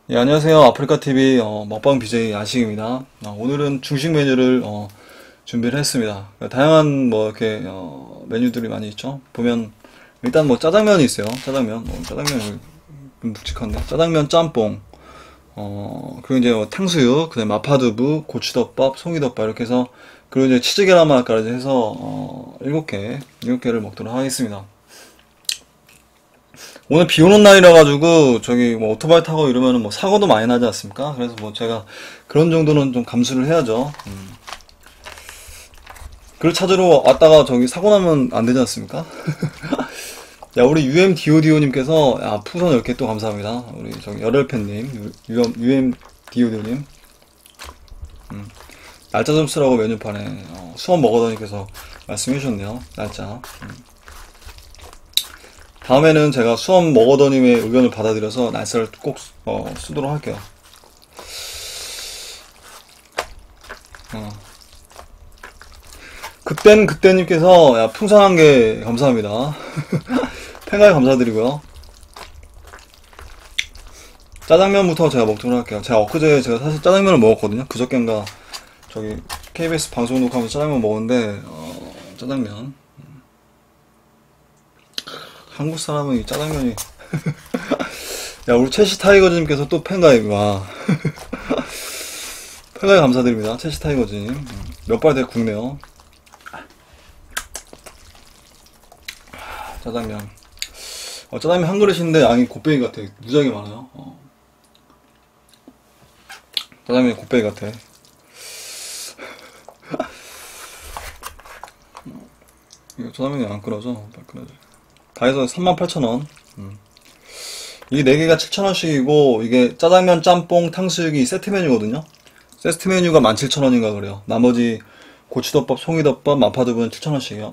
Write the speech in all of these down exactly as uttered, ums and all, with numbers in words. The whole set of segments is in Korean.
예, 안녕하세요. 아프리카티비 어, 먹방 비제이 야식입니다. 어, 오늘은 중식 메뉴를 어, 준비를 했습니다. 다양한 뭐 이렇게 어, 메뉴들이 많이 있죠. 보면 일단 뭐 짜장면이 있어요. 짜장면, 뭐 짜장면 좀 묵직한데 짜장면, 짬뽕, 어 그리고 이제 뭐 탕수육, 그다음에 마파두부, 고추덮밥, 송이덮밥 이렇게 해서 그리고 이제 치즈 계란말까지 해서 어, 일곱 개, 일곱 개를 먹도록 하겠습니다. 오늘 비 오는 날이라 가지고 저기 뭐 오토바이 타고 이러면은 뭐 사고도 많이 나지 않습니까? 그래서 뭐 제가 그런 정도는 좀 감수를 해야죠. 음. 그걸 찾으러 왔다가 저기 사고 나면 안 되지 않습니까? 야, 우리 유엠디오디오님께서 야, 풍선 열 개 또 감사합니다. 우리 저기 열혈팬님, 유엠디오디오님 날짜 좀 쓰라고 메뉴판에 어, 수업 먹어더니께서 말씀해 주셨네요. 날짜. 음. 다음에는 제가 수험 먹어더님의 의견을 받아들여서 날짜를 꼭 어, 쓰도록 할게요. 어. 그땐 그때님께서 야, 풍선 한 개 감사합니다. 팬가에 감사드리고요. 짜장면부터 제가 먹도록 할게요. 제가 엊그제 제가 사실 짜장면을 먹었거든요. 그저께인가 저기 케이비에스 방송 녹화하면서 짜장면 먹었는데 어, 짜장면 한국 사람은 이 짜장면이 야, 우리 채시 타이거즈님께서 또 팬가입 와 팬가입 감사드립니다. 채시 타이거즈님 몇 발 되게 굵네요. 짜장면 어, 짜장면 한 그릇인데 양이 곱빼기 같아. 무지하게 많아요. 어. 짜장면이 곱빼기 같아. 이거 짜장면이 안 끓어져. 빨리 끓여줘. 다 해서 삼만 팔천 원. 음. 이게 네 개가 칠천 원씩이고 이게 짜장면, 짬뽕, 탕수육이 세트 메뉴거든요. 세트 메뉴가 만 칠천 원인가 그래요. 나머지 고추덮밥, 송이덮밥, 마파두부는 칠천 원씩이요.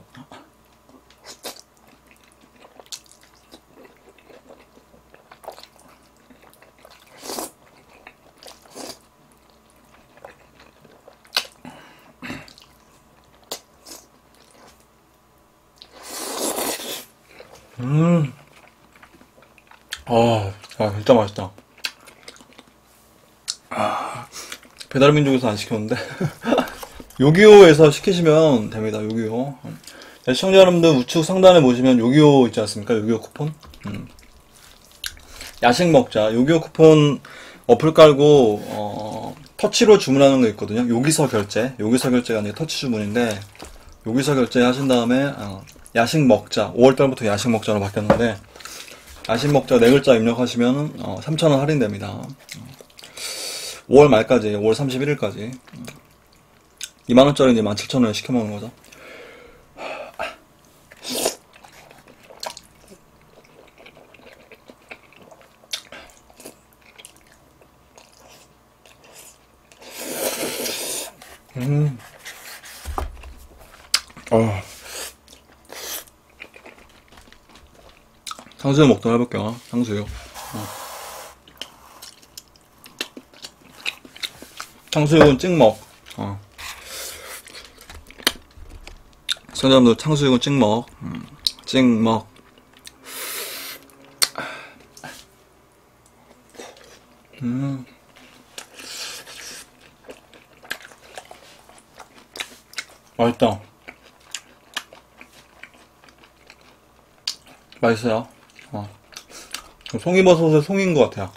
음. 아, 아, 진짜 맛있다. 배달민족에서 안 시켰는데. 요기요에서 시키시면 됩니다. 요기요. 네, 시청자 여러분들 우측 상단에 보시면 요기요 있지 않습니까? 요기요 쿠폰. 음. 야식 먹자. 요기요 쿠폰 어플 깔고 어, 터치로 주문하는 거 있거든요. 여기서 결제. 여기서 결제가 아니라 터치 주문인데 여기서 결제 하신 다음에 어, 야식 먹자. 오월 달부터 야식 먹자로 바뀌었는데 야식 먹자 네 글자 입력하시면 어, 삼천 원 할인됩니다. 오월 말까지, 오월 삼십일 일까지. 이만 원짜리 이제 만 칠천 원에 시켜 먹는 거죠. 음. 어. 탕수육 먹도록 해볼게요. 탕수육. 어. 탕수육은 찍먹. 어. 시청자분들 탕수육은 찍먹. 음. 찍먹. 음. 맛있다. 맛있어요. 어. 송이버섯의 송인 것 같아요.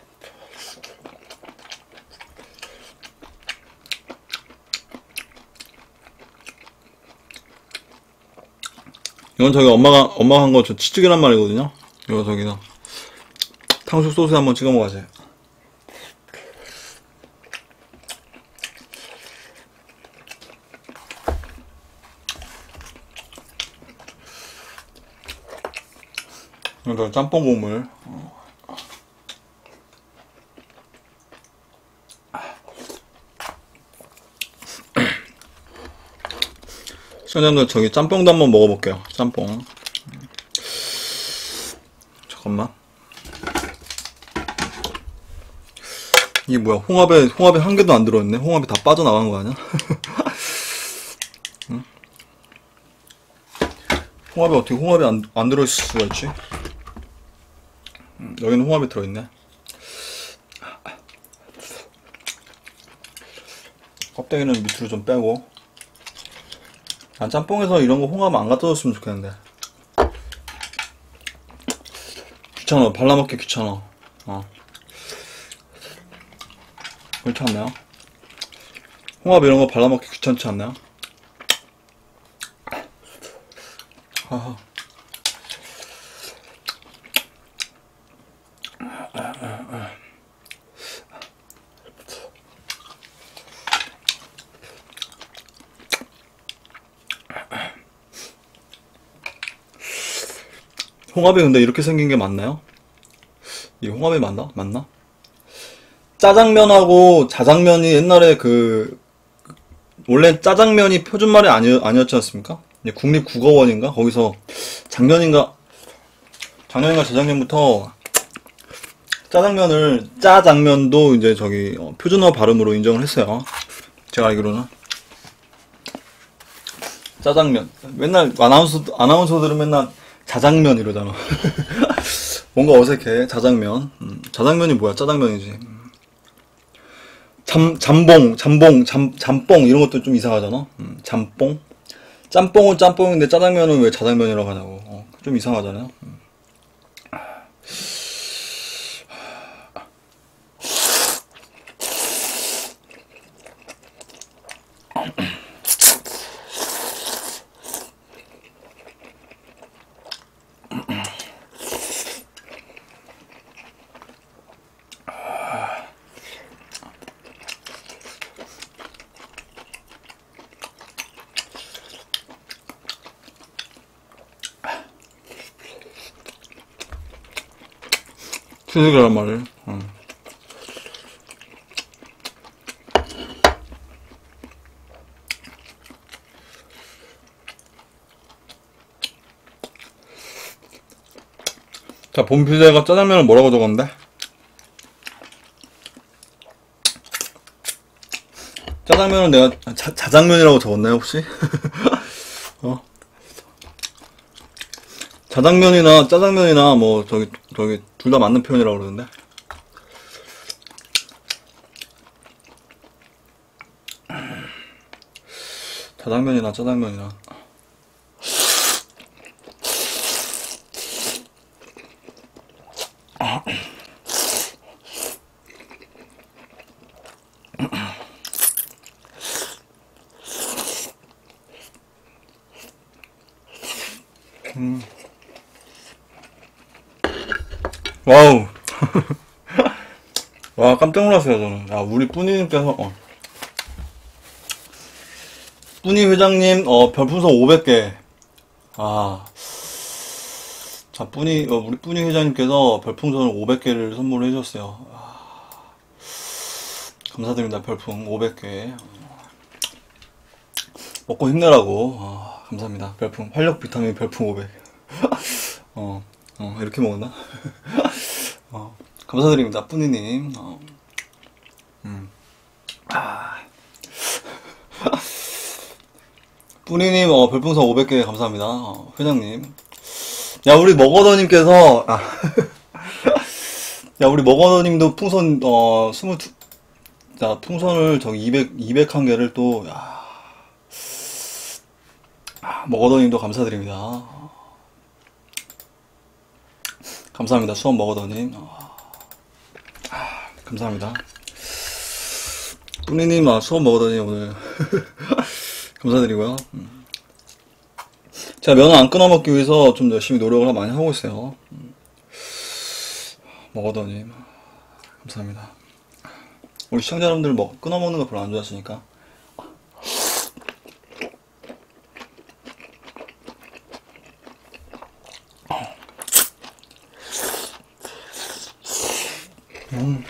이건 저기 엄마가 엄마가 한 거 저 치즈 계란말이거든요. 이거 저기다 탕수육 소스 한번 찍어 먹어야지. 이거 짬뽕 국물. 어. 시청자분들 저기 짬뽕도 한번 먹어볼게요. 짬뽕. 잠깐만. 이게 뭐야? 홍합에 홍합에 한 개도 안 들어있네. 홍합이 다 빠져나간 거 아니야? 응? 홍합에 어떻게 홍합이 안, 안 들어있을 수가 있지? 음, 여기는 홍합이 들어있네. 껍데기는 밑으로 좀 빼고. 난 짬뽕에서 이런 거 홍합 안 갖다 줬으면 좋겠는데. 귀찮아. 발라먹기 귀찮아. 어. 그렇지 않나요? 홍합 이런 거 발라먹기 귀찮지 않나요? 하하. 홍합이 근데 이렇게 생긴 게 맞나요? 이 홍합이 맞나? 맞나? 짜장면하고 자장면이 옛날에 그 원래 짜장면이 표준말이 아니, 아니었지 않습니까? 국립국어원인가? 거기서 작년인가 작년인가 재작년부터 짜장면을 짜장면도 이제 저기 어, 표준어 발음으로 인정을 했어요. 제가 알기로는 짜장면 맨날 아나운서 아나운서들은 맨날 자장면 이러잖아. 뭔가 어색해. 자장면. 음, 자장면이 뭐야? 짜장면이지. 음. 잠 잠봉, 잠봉, 잠 잠뽕 이런 것도 좀 이상하잖아. 음, 잠뽕. 짬뽕은 짬뽕인데 짜장면은 왜 자장면이라고 하냐고. 어, 좀 이상하잖아요. 음. 튀김이란 말이에요. 음. 자, 본피디가 짜장면을 뭐라고 적었는데? 짜장면은 내가 자, 자장면이라고 적었나요, 혹시? 어? 자장면이나 짜장면이나 뭐 저기 저기 둘 다 맞는 표현이라고 그러는데. 자장면이나 짜장면이나. 음. 와우. 와, 깜짝 놀랐어요, 저는. 야, 우리 뿌니님께서, 어. 뿌니 회장님, 어, 별풍선 오백 개. 아. 자, 뿌니, 어, 우리 뿌니 회장님께서 별풍선을 오백 개를 선물해 주셨어요. 아. 감사드립니다, 별풍 오백 개. 먹고 힘내라고. 아, 감사합니다. 별풍, 활력 비타민 별풍 오백. 어, 어, 이렇게 먹었나? 어, 감사드립니다, 뿌니님. 어, 음. 아. 뿌니님, 어, 별풍선 오백 개 감사합니다. 어, 회장님. 야, 우리 먹어더님께서, 아. 야, 우리 먹어더님도 풍선, 어, 스물두, 자, 풍선을 저기 이백, 이백한 개를 또, 야. 아, 먹어더님도 감사드립니다. 감사합니다. 수원 먹어더님. 아, 감사합니다. 뿌니님, 아, 수원 먹어더니 오늘. 감사드리고요. 음. 제가 면을 안 끊어먹기 위해서 좀 열심히 노력을 많이 하고 있어요. 음. 먹어더님. 감사합니다. 우리 시청자 여러분들 먹, 끊어먹는 거 별로 안 좋아하시니까. 음.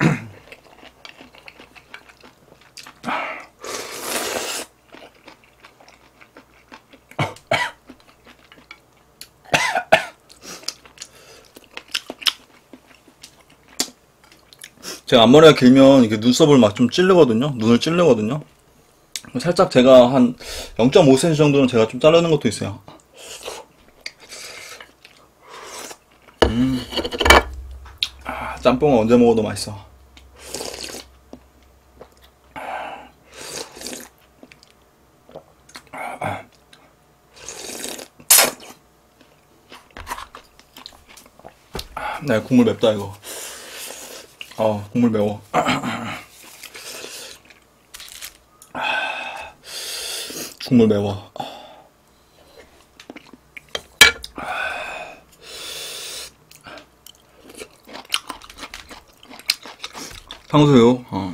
제가 앞머리가 길면 이게 눈썹을 막 좀 찌르거든요. 눈을 찌르거든요. 살짝 제가 한 영 점 오 센티미터 정도는 제가 좀 자르는 것도 있어요. 음. 아, 짬뽕은 언제 먹어도 맛있어. 네, 국물 맵다 이거. 아, 국물 매워. 국물 매워. 탕수육. 어.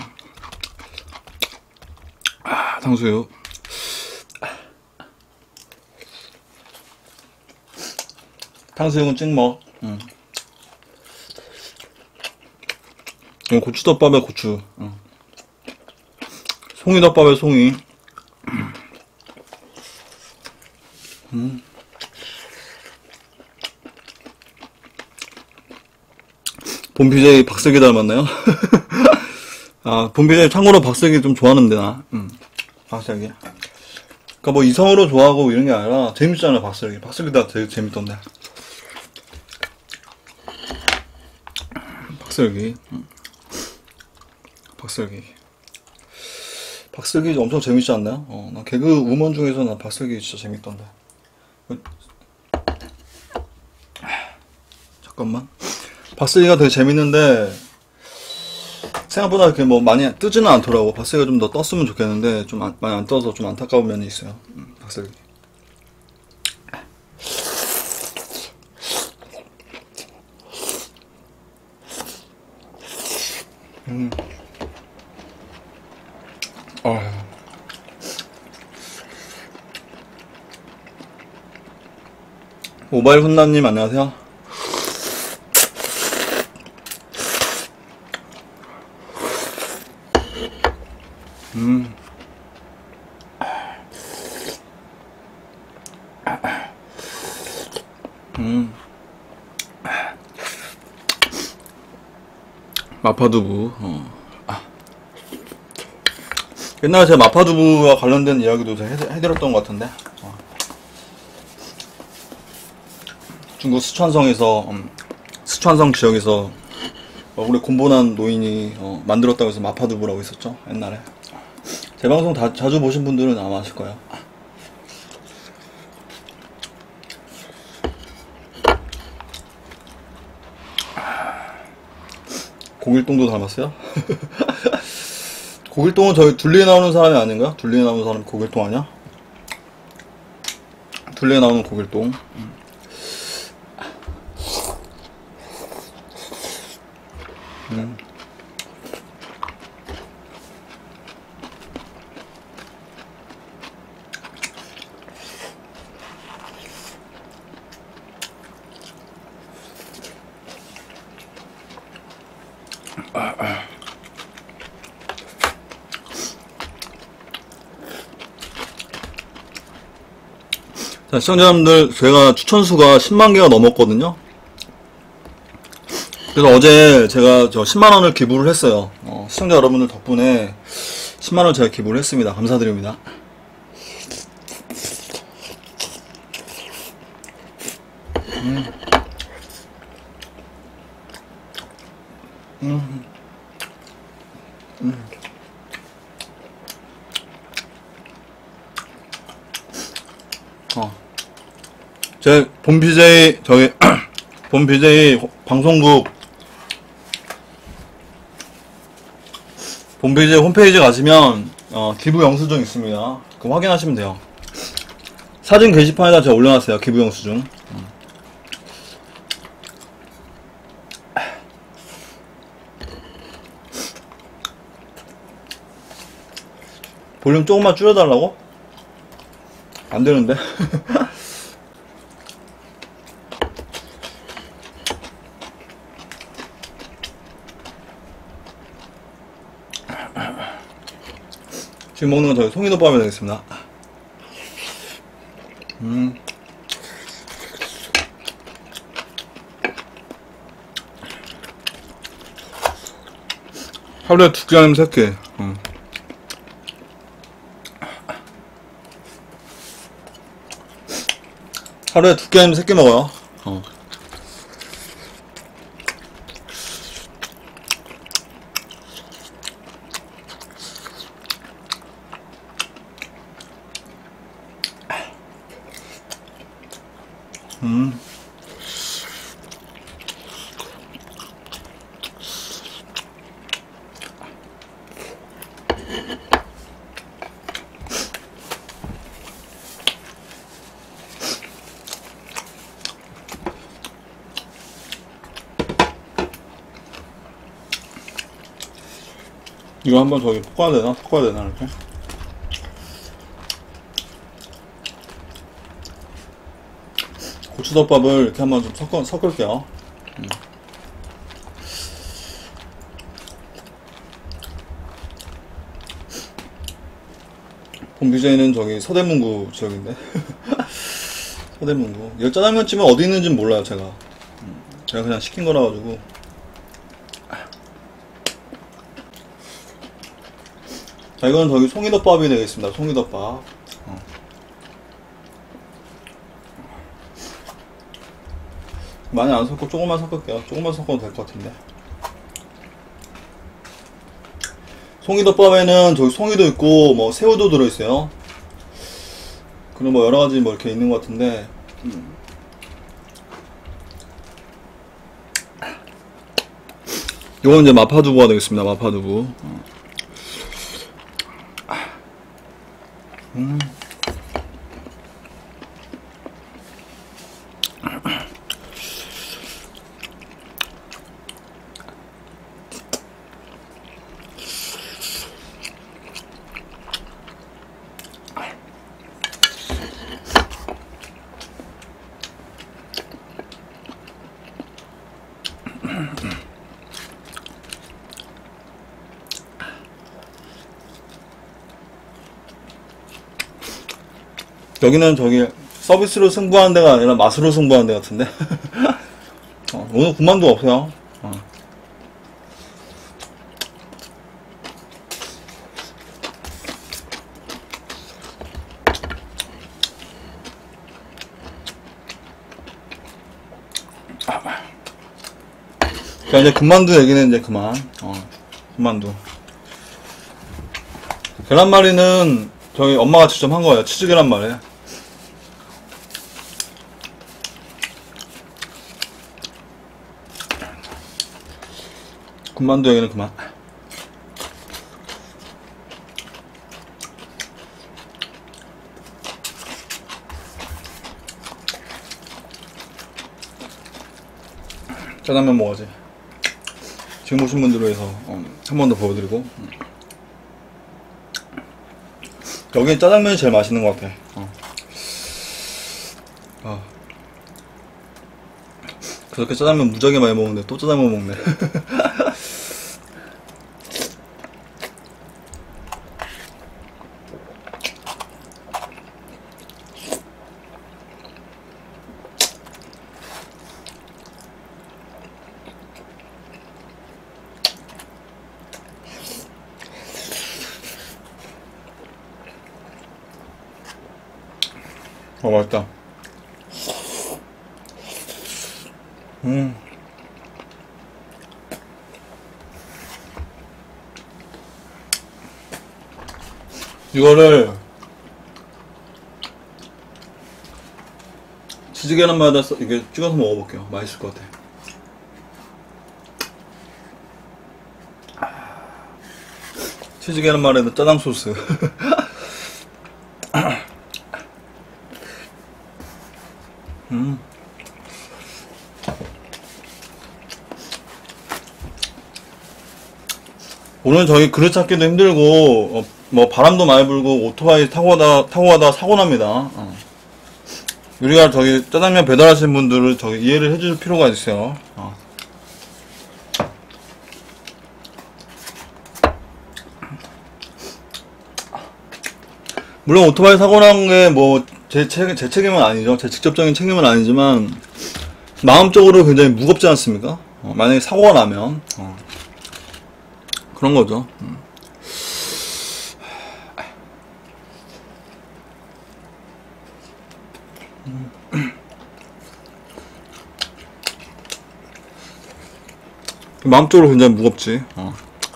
아, 탕수육. 탕수육은 찍먹. 응. 이건 고추덮밥에 고추. 응. 송이덮밥에 송이. 음. 본비제이 박슬기 닮았나요? 아, 본비제이 참고로 박슬기 좀 좋아하는데 나. 음. 박슬기. 그니까 뭐 이성으로 좋아하고 이런 게 아니라 재밌잖아 박슬기. 박슬기 다 되게 재밌던데. 박슬기. 음. 박슬기. 박슬기 엄청 재밌지 않나요? 어, 나 개그 우먼 중에서 나 박슬기 진짜 재밌던데. 잠깐만. 박슬기가 되게 재밌는데 생각보다 이렇게 뭐 많이 뜨지는 않더라고. 박슬기가 좀 더 떴으면 좋겠는데 좀 안, 많이 안 떠서 좀 안타까운 면이 있어요. 음, 박슬기. 음. 어. 모바일 훈남님 안녕하세요. 음. 음. 마파두부. 어. 아. 옛날에 제가 마파두부와 관련된 이야기도 제가 해, 해드렸던 것 같은데. 어. 중국 스촨성에서 음, 스촨성 지역에서 얼굴에 곤보난 노인이 어, 만들었다고 해서 마파두부라고 있었죠 옛날에. 제 방송 다, 자주 보신 분들은 아마 아실 거예요. 고길동도 닮았어요? 고길동은 저희 둘리에 나오는 사람이 아닌가? 둘리에 나오는 사람이 고길동 아니야? 둘리에 나오는 고길동. 음. 아, 아. 자, 시청자분들, 제가 추천수가 십만 개가 넘었거든요. 그래서 어제 제가 저 십만 원을 기부를 했어요. 어, 시청자 여러분들 덕분에 십만 원 제가 기부를 했습니다. 감사드립니다. 음. 음. 음. 어. 제 본 비제이 저기 본 비제이 방송국 본 비제이 홈페이지 가시면 어, 기부 영수증 있습니다. 그거 확인하시면 돼요. 사진 게시판에다 제가 올려놨어요. 기부 영수증. 음. 볼륨 조금만 줄여달라고? 안 되는데. 지금 먹는 건 저희 송이덮밥이 되겠습니다. 음. 하루에 두 개 아니면 세 개. 음. 하루에 두 개 아니면 세 개 먹어요. 어. 음. 이거 한번 저기 볶아야 되나? 섞어야 되나, 이렇게? 고추덮밥을 이렇게 한번 좀 섞어, 섞을게요. 음. 본 비제이는 저기 서대문구 지역인데. 서대문구. 여기 짜장면집은 어디 있는지 몰라요, 제가. 음. 제가 그냥 시킨 거라 가지고. 자, 이건 저기 송이덮밥이 되겠습니다. 송이덮밥. 어. 많이 안 섞고 조금만 섞을게요. 조금만 섞어도 될 것 같은데. 송이덮밥에는 저기 송이도 있고 뭐 새우도 들어있어요. 그리고 뭐 여러가지 뭐 이렇게 있는 것 같은데. 음. 이건 이제 마파두부가 되겠습니다. 마파두부. 음. 여기는 저기 서비스로 승부하는 데가 아니라 맛으로 승부하는 데 같은데. 어, 오늘 군만두 없어요. 어. 자, 이제 군만두 얘기는 이제 그만. 어, 군만두. 계란말이는 저희 엄마가 직접 한 거예요. 치즈 계란말이. 군만두 얘기는 그만. 짜장면 먹어야지. 지금 오신 분들을 위해서 어, 한 번 더 보여드리고. 여기는 짜장면이 제일 맛있는 것 같아. 어. 어. 그렇게 짜장면 무지하게 많이 먹는데 또 짜장면 먹네. 어, 맛있다. 음. 이거를 치즈 계란마다 이게 찍어서 먹어볼게요. 맛있을 것 같아. 치즈 계란말이에다 짜장 소스. 음. 오늘 저희 그릇 찾기도 힘들고 어, 뭐 바람도 많이 불고 오토바이 타고 가다 타고 가다 사고 납니다. 어. 우리가 저기 짜장면 배달하시는 분들을 저기 이해를 해줄 필요가 있어요. 어. 물론 오토바이 사고 난 게 뭐 제 책, 제 책임은 아니죠. 제 직접적인 책임은 아니지만 마음적으로 굉장히 무겁지 않습니까? 어, 만약에 사고가 나면 어. 그런 거죠. 음. 마음적으로 굉장히 무겁지. 어.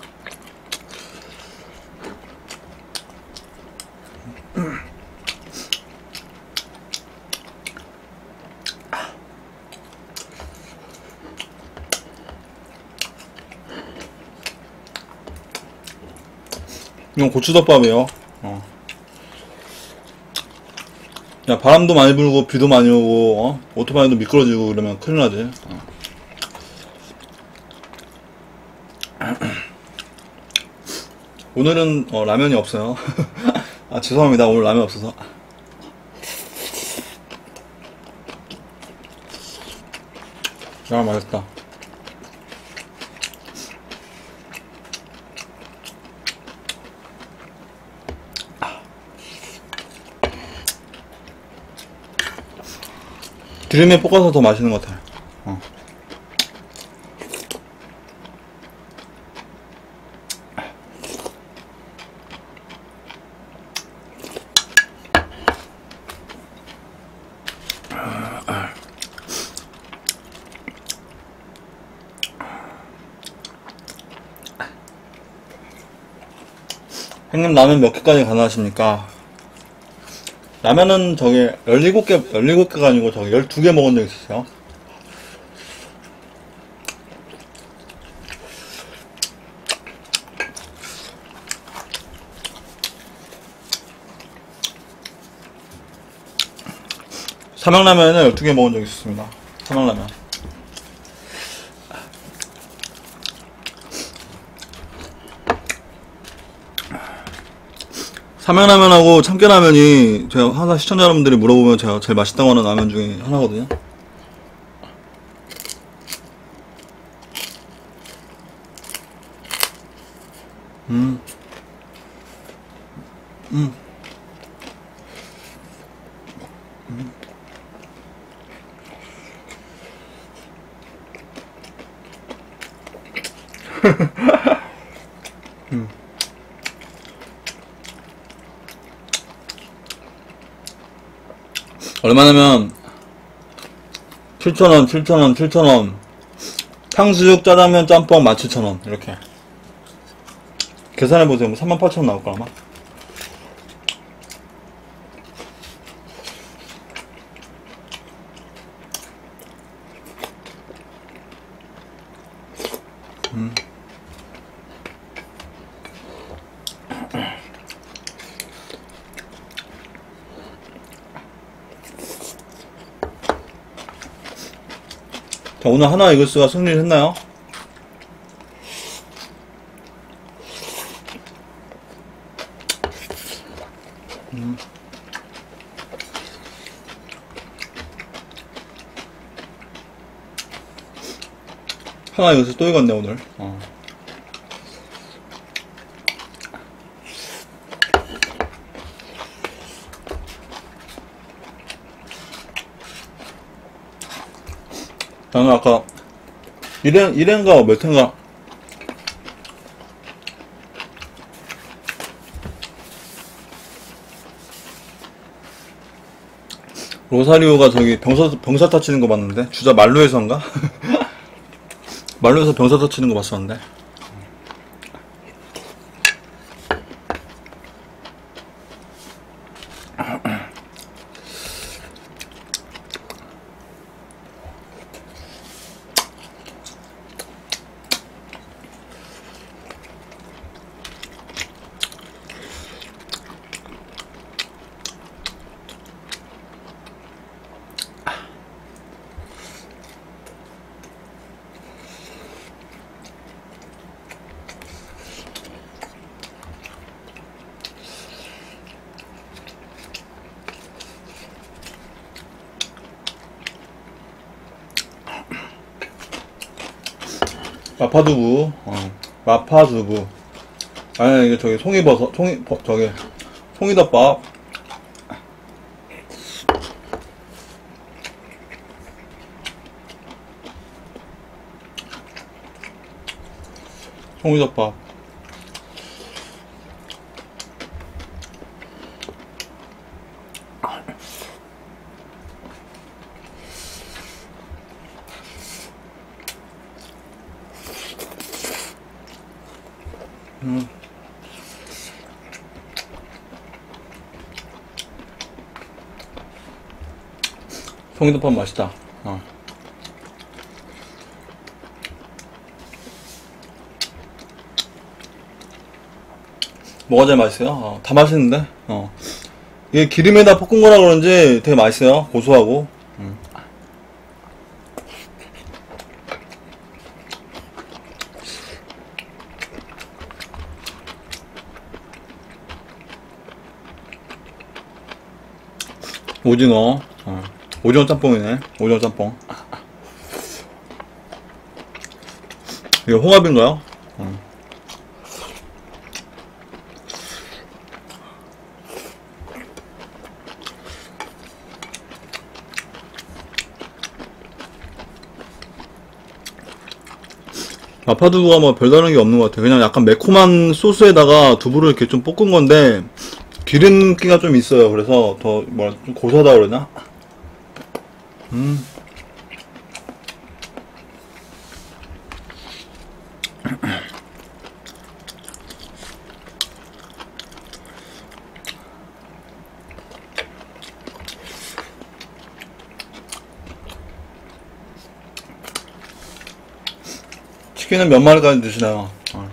이건 고추덮밥이에요. 어. 야, 바람도 많이 불고 비도 많이 오고 어? 오토바이도 미끄러지고 그러면 큰일 나지. 어. 오늘은 어, 라면이 없어요. 아 죄송합니다. 오늘 라면 없어서. 야 맛있다. 기름에 볶아서 더 맛있는 것 같아요. 어. 형님 라면 몇 개까지 가능하십니까? 라면은 저기 열일곱 개, 열일곱 개가 아니고 저기 열두 개 먹은 적 있으세요? 삼양라면은 열두 개 먹은 적 있었습니다. 삼양라면. 삼양라면하고 참깨라면이 제가 항상 시청자 여러분들이 물어보면 제가 제일 맛있다고 하는 라면 중에 하나거든요. 음. 음. 음. 음. 얼마냐면 칠천 원, 칠천 원, 칠천 원. 탕수육, 짜장면, 짬뽕 만 칠천 원 이렇게 계산해보세요. 뭐 삼만 팔천 원 나올까 아마. 음. 자, 오늘 하나 이글스가 승리를 했나요? 음. 하나 이글스 또 이겼네 오늘. 어. 나는 아까 일 회, 일 회인가 몇 회인가 로사리오가 저기 병사, 병사타 치는 거 봤는데 주자 말루에서인가? 말루에서 병사타 치는 거 봤었는데 마파두부, 어, 마파두부. 아니, 이게 저기 송이버섯, 송이, 버, 저기, 송이덮밥. 송이덮밥. 음. 송이덮밥 맛있다. 어. 뭐가 제일 맛있어요? 어, 다 맛있는데? 어. 이게 기름에다 볶은 거라 그런지 되게 맛있어요. 고소하고. 음. 오징어. 어. 오징어 짬뽕이네. 오징어 짬뽕. 이거 홍합인가요? 어. 마파두부가 뭐 별다른 게 없는 것 같아요. 그냥 약간 매콤한 소스에다가 두부를 이렇게 좀 볶은 건데 기름기가 좀 있어요. 그래서 더 뭐라 좀 고소하다 그러나? 음. 치킨은 몇 마리까지 드시나요? 어.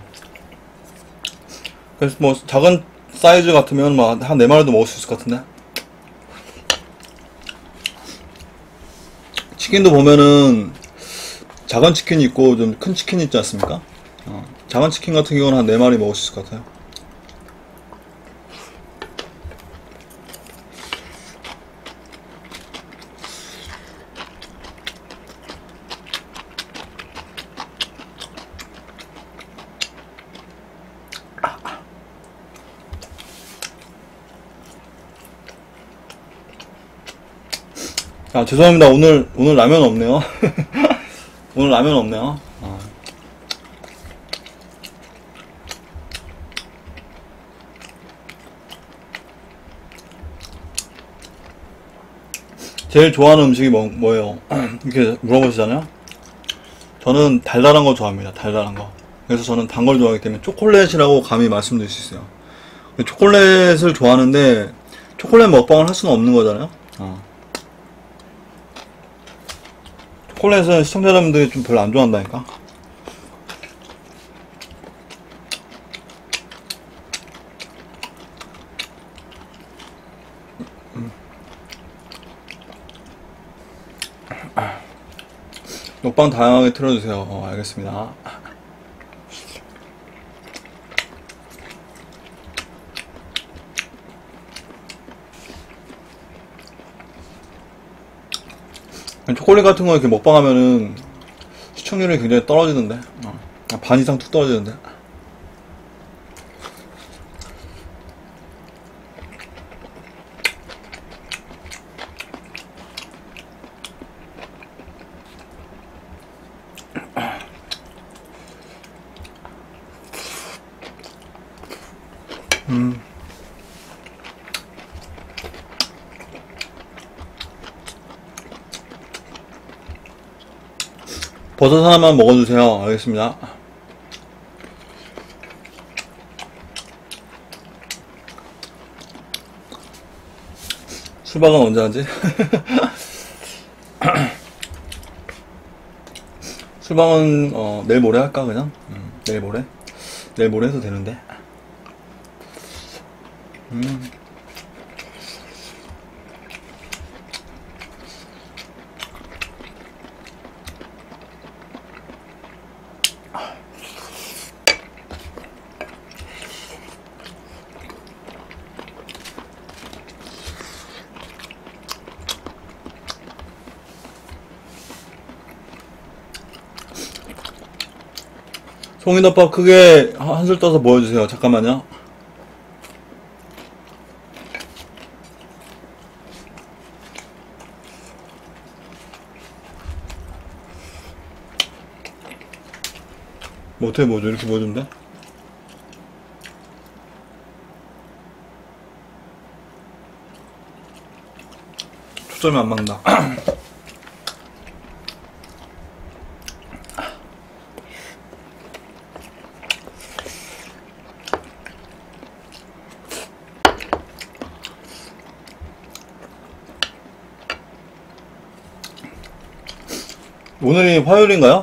그래서 뭐 작은 사이즈 같으면 뭐 한 네 마리도 먹을 수 있을 것 같은데. 치킨도 보면은 작은 치킨이 있고 좀 큰 치킨이 있지 않습니까? 어. 작은 치킨 같은 경우는 한 네 마리 먹을 수 있을 것 같아요. 아, 죄송합니다. 오늘, 오늘 라면 없네요. 오늘 라면 없네요. 어. 제일 좋아하는 음식이 뭐, 뭐예요? 이렇게 물어보시잖아요? 저는 달달한 거 좋아합니다. 달달한 거. 그래서 저는 단 걸 좋아하기 때문에 초콜릿이라고 감히 말씀드릴 수 있어요. 초콜릿을 좋아하는데, 초콜릿 먹방을 할 수는 없는 거잖아요? 어. 초콜릿은 시청자 여러분들이 좀 별로 안 좋아한다니까? 먹방 다양하게 틀어주세요. 어, 알겠습니다. 초콜릿 같은 거 이렇게 먹방하면은 시청률이 굉장히 떨어지는데, 어. 반 이상 툭 떨어지는데. 음. 버섯 하나만 먹어주세요. 알겠습니다. 수박은 언제 하지? 수박은 어, 내일 모레 할까 그냥? 음, 내일 모레? 내일 모레 해도 되는데. 음. 송이덮밥 크게 한술 떠서 보여주세요. 잠깐만요. 뭐 어떻게 보여줘? 이렇게 보여주면 돼? 초점이 안 맞는다. 오늘이 화요일인가요?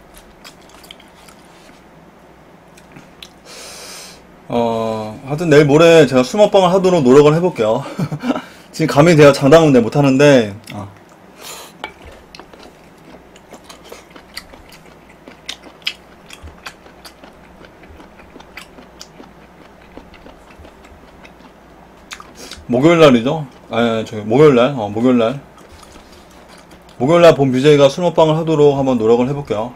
어, 하여튼 내일 모레 제가 술 먹방을 하도록 노력을 해볼게요. 지금 감히 제가 장담은 내 못하는데, 어. 목요일 날이죠? 아니, 저기, 목요일날, 어, 목요일날. 목요일날 본 비제이가 술 먹방을 하도록 한번 노력을 해볼게요.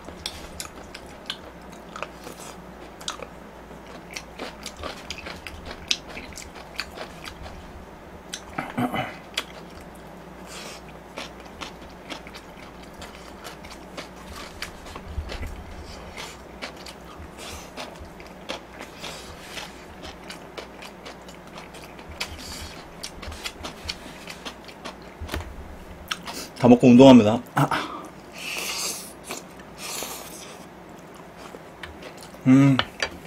다 먹고 운동합니다. 음.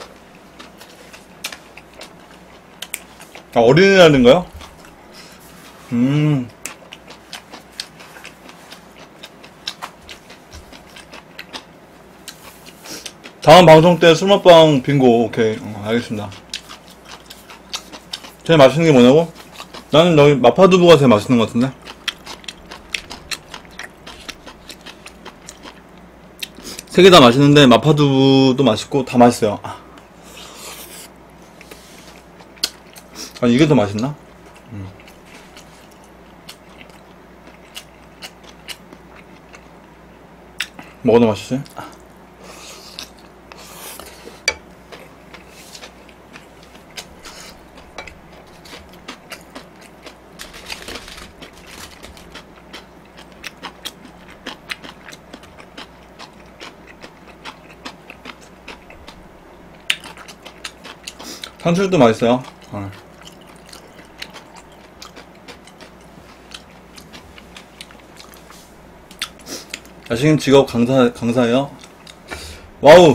아, 어린이날인가요? 음. 다음 방송 때 술먹방 빙고. 오케이. 어, 알겠습니다. 제일 맛있는 게 뭐냐고? 나는 여기 마파두부가 제일 맛있는 것 같은데? 세 개 다 맛있는데 마파두부도 맛있고 다 맛있어요. 아, 이게 더 맛있나? 음. 뭐가 더 맛있지? 탕수육도 맛있어요. 어. 야식인 직업 강사, 강사예요? 와우.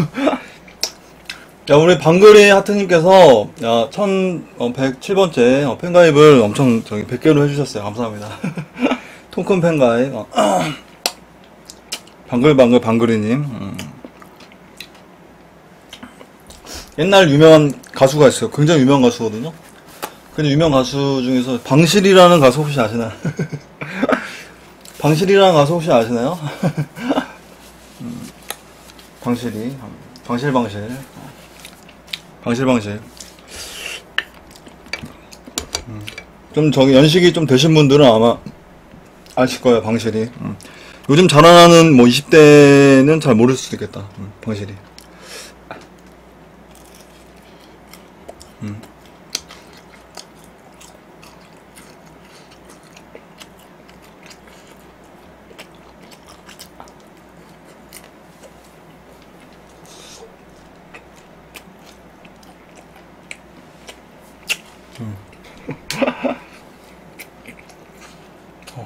야, 우리 방글이 하트님께서, 야, 천백칠 번째 어, 팬가입을 엄청, 저기, 백 개로 해주셨어요. 감사합니다. 통큰 팬가입. 어. 방글방글 방글이님. 음. 옛날 유명한 가수가 있어요. 굉장히 유명한 가수거든요. 근데 유명한 가수 중에서 방실이라는 가수 혹시 아시나요? 방실이라는 가수 혹시 아시나요? 음, 방실이 방실방실 방실방실 음, 좀 저기 연식이 좀 되신 분들은 아마 아실 거예요. 방실이. 음. 요즘 자라나는 뭐 이십 대는 잘 모를 수도 있겠다. 음, 방실이. 음. 음. 어.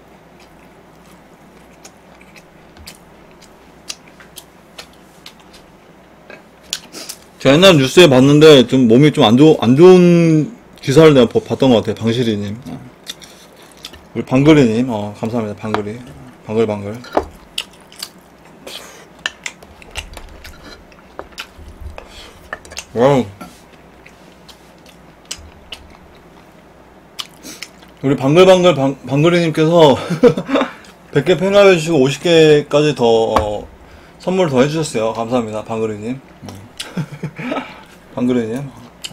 제가 옛날 뉴스에 봤는데 좀 몸이 좀 안 좋, 안 좋은 기사를 내가 봤던 것 같아요. 방실이님. 우리 방글이님, 어, 감사합니다. 방글이. 방글방글. 와우. 우리 방글방글 방, 방글이님께서 백 개 팬가입해주시고 오십 개까지 더, 어, 선물 더 해주셨어요. 감사합니다. 방글이님. 방글이님.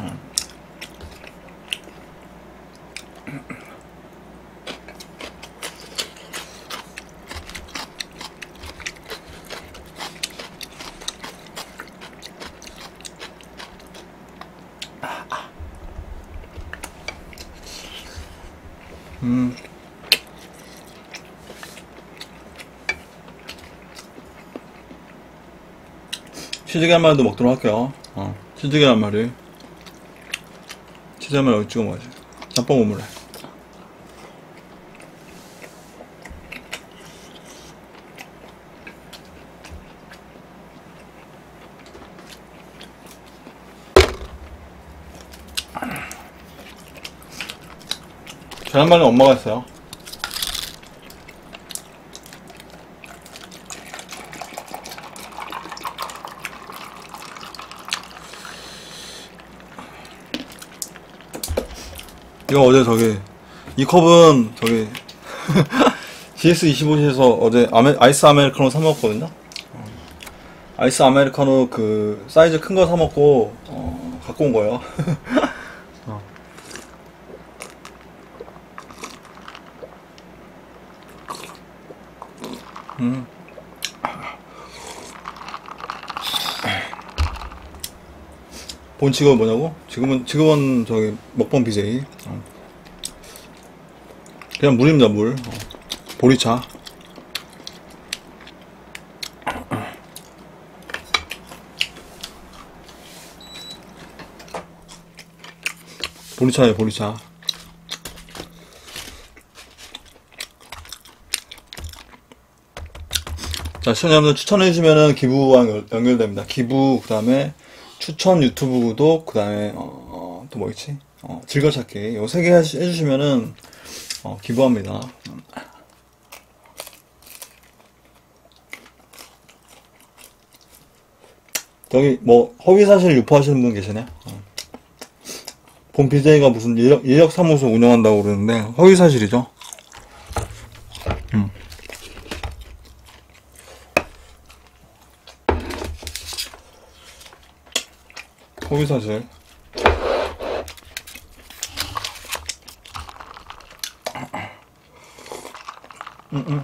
음. 치즈게 한 마리도 먹도록 할게요. 어, 치즈게 한 마리. 치즈 한 마리 여기 찍어 먹어야지. 짬뽕 오믈렛. 계란말이는 엄마가 했어요. 이거 어제 저기 이 컵은 저기 지에스 이십오에서 어제 아메, 아이스 아메리카노 사 먹었거든요. 어, 아이스 아메리카노 그 사이즈 큰 거 사 먹고 어, 갖고 온 거예요. 어. 음. 본 직업은 뭐냐고? 지금은, 지금은 저기, 먹방 비제이. 어. 그냥 물입니다, 물. 어. 보리차. 보리차예요, 보리차. 자, 시청자분들 추천해주시면은 기부와 연결, 연결됩니다. 기부, 그 다음에 추천 유튜브 구독, 그 다음에, 어, 어, 또 뭐 있지? 어, 즐겨찾기. 요 세 개 해주시면은, 어, 기부합니다. 여기, 뭐, 허위사실 유포하시는 분 계시네? 어. 본 비제이가 무슨 인력, 인력사무소 운영한다고 그러는데, 허위사실이죠? 음. 허위사실. 음, 음.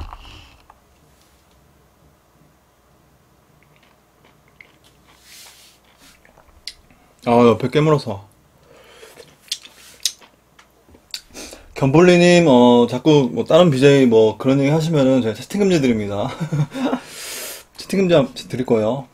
아, 옆에 깨물어서. 견볼리님, 어, 자꾸, 뭐, 다른 비제이 뭐, 그런 얘기 하시면은 제가 채팅 금지 드립니다. 채팅 금지 드릴 거예요.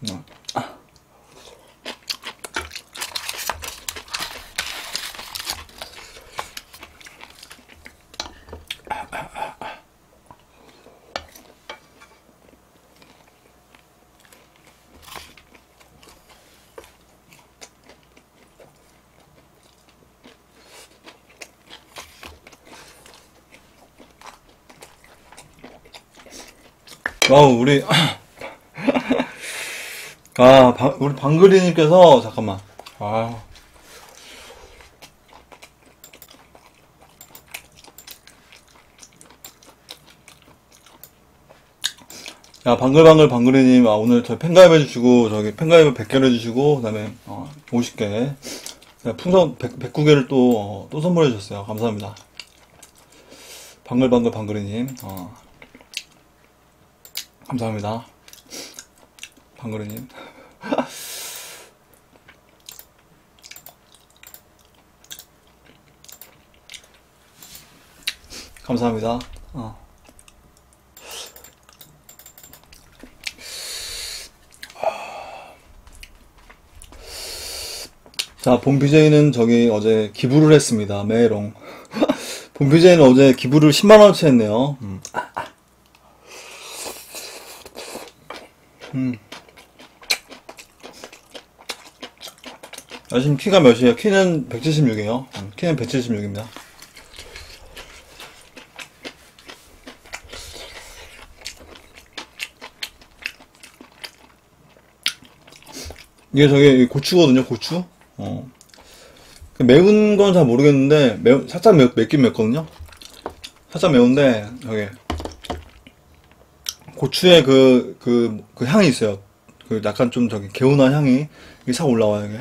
와우, 우리, 아, 방, 우리 방글이님께서, 잠깐만. 아. 야, 방글방글 방글이님, 아, 오늘 저 팬가입 해주시고, 저기 팬가입을 백 개를 해주시고, 그 다음에, 어, 오십 개. 풍선 백, 백구 개를 또, 어, 또 선물해주셨어요. 감사합니다. 방글방글 방글이님, 어. 감사합니다. 방글이님. 감사합니다. 어. 자, 본 비제이는 저기 어제 기부를 했습니다. 메롱. 본 비제이는 어제 기부를 십만 원어치 했네요. 음. 음. 아, 지금 키가 몇이에요? 키는 백칠십육이에요. 음, 키는 백칠십육입니다. 이게 저기 고추거든요, 고추. 어. 그 매운 건 잘 모르겠는데, 매, 살짝 매, 맵긴 맵거든요? 살짝 매운데, 저기, 고추의 그, 그, 그 향이 있어요. 그 약간 좀 저기 개운한 향이, 이게 싹 올라와요, 이게.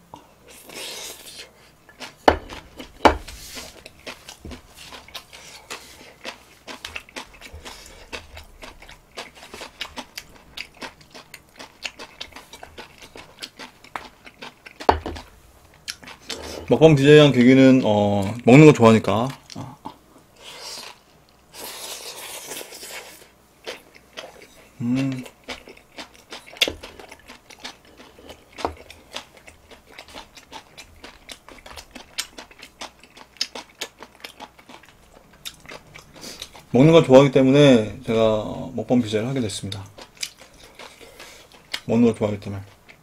먹방 디제이 한 계기는, 어, 먹는 거 좋아하니까. 음. 먹는 걸 좋아하기 때문에 제가 먹방 비제이를 하게 됐습니다. 먹는 걸 좋아하기 때문에.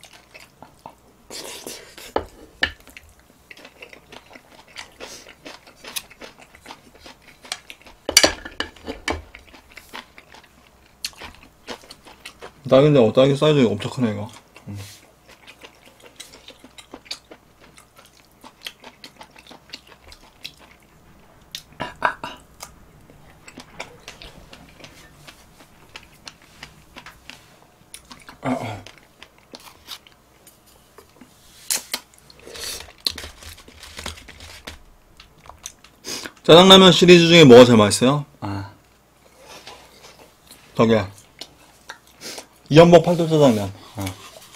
딸기인데, 어, 딸기 사이즈 엄청 크네, 이거. 음. 짜장라면 시리즈 중에 뭐가 제일 맛있어요? 아. 저기 이연복 팔도짜장면. 어.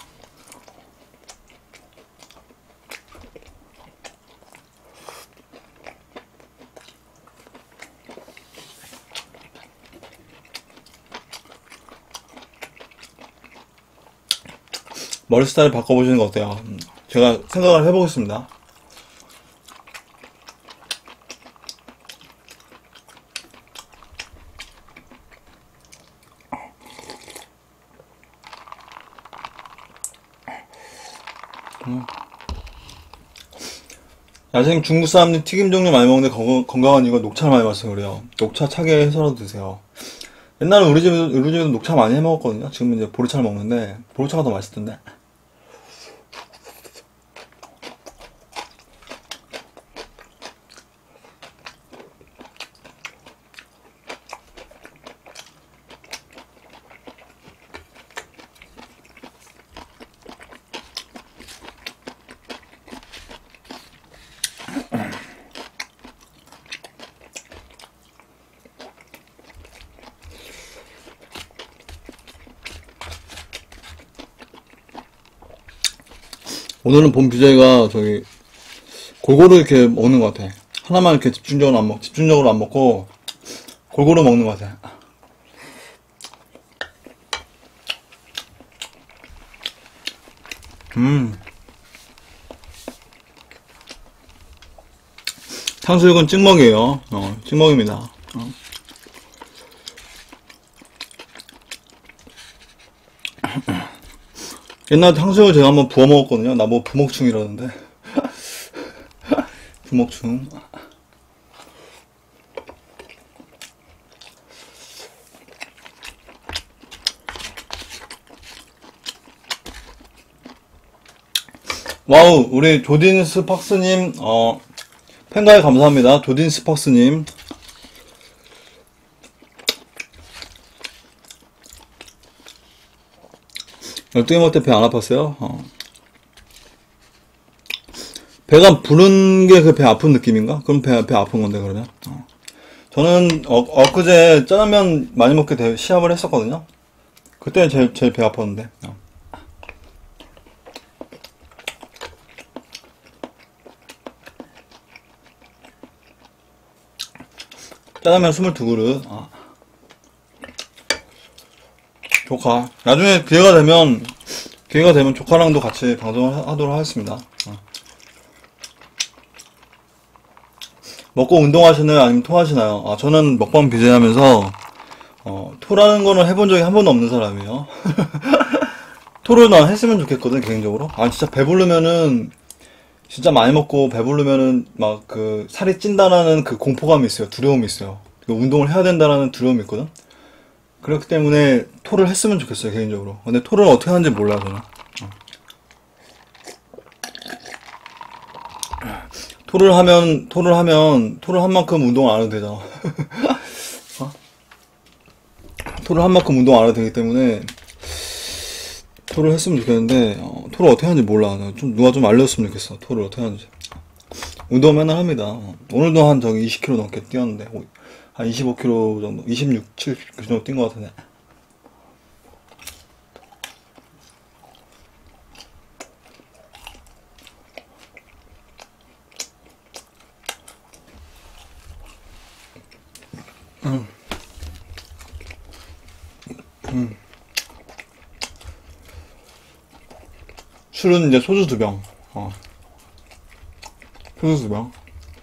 머리 스타일 바꿔보시는 거 어때요? 제가 생각을 해보겠습니다. 음. 야생 중국 사람들이 튀김 종류 많이 먹는데 건강, 건강한 이유가 녹차를 많이 마셔서 그래요. 녹차 차게 해서라도 드세요. 옛날에 우리 집에도, 우리 집에도 녹차 많이 해 먹었거든요. 지금은 이제 보리차를 먹는데 보리차가 더 맛있던데. 오늘은 본 비제이가 저기 골고루 이렇게 먹는 것 같아. 하나만 이렇게 집중적으로 안 먹, 집중적으로 안 먹고 골고루 먹는 것 같아. 음. 탕수육은 찍먹이에요. 어, 찍먹입니다. 어. 옛날 탕수육을 제가 한번 부어 먹었거든요. 나뭐 부먹충이라는데. 부먹충. 와우, 우리 조딘 스팍스님, 어, 팬가에 감사합니다. 조딘 스팍스님. 열두 개 먹을 때 배 안 아팠어요? 어. 배가 부른 게 그 배 아픈 느낌인가? 그럼 배, 배 아픈 건데, 그러면? 어. 저는, 어, 엊그제 짜장면 많이 먹게 대, 시합을 했었거든요? 그때 제일, 제일 배 아팠는데. 어. 짜장면 스물두 그릇. 어. 조카. 나중에 기회가 되면, 기회가 되면 조카랑도 같이 방송을 하, 하도록 하겠습니다. 어. 먹고 운동하시나요? 아니면 토하시나요? 아, 저는 먹방 비제 하면서, 어, 토라는 거는 해본 적이 한 번도 없는 사람이에요. 토를 난 했으면 좋겠거든, 개인적으로. 아, 진짜 배부르면은, 진짜 많이 먹고 배부르면은, 막 그, 살이 찐다라는 그 공포감이 있어요. 두려움이 있어요. 운동을 해야 된다라는 두려움이 있거든? 그렇기 때문에 토를 했으면 좋겠어요, 개인적으로. 근데 토를 어떻게 하는지 몰라요, 저는. 어. 토를 하면, 토를 하면, 토를 한 만큼 운동을 안 해도 되잖아. 어? 토를 한 만큼 운동 안 해도 되기 때문에, 토를 했으면 좋겠는데, 어, 토를 어떻게 하는지 몰라. 좀, 누가 좀 알려줬으면 좋겠어, 토를 어떻게 하는지. 운동 맨날 합니다. 어. 오늘도 한 저기 이십 킬로미터 넘게 뛰었는데, 한 이십오 킬로미터 정도, 이십육, 칠십 그 정도 뛴 것 같은데. 음. 음. 술은 이제 소주 두 병. 어. 소주 두 병.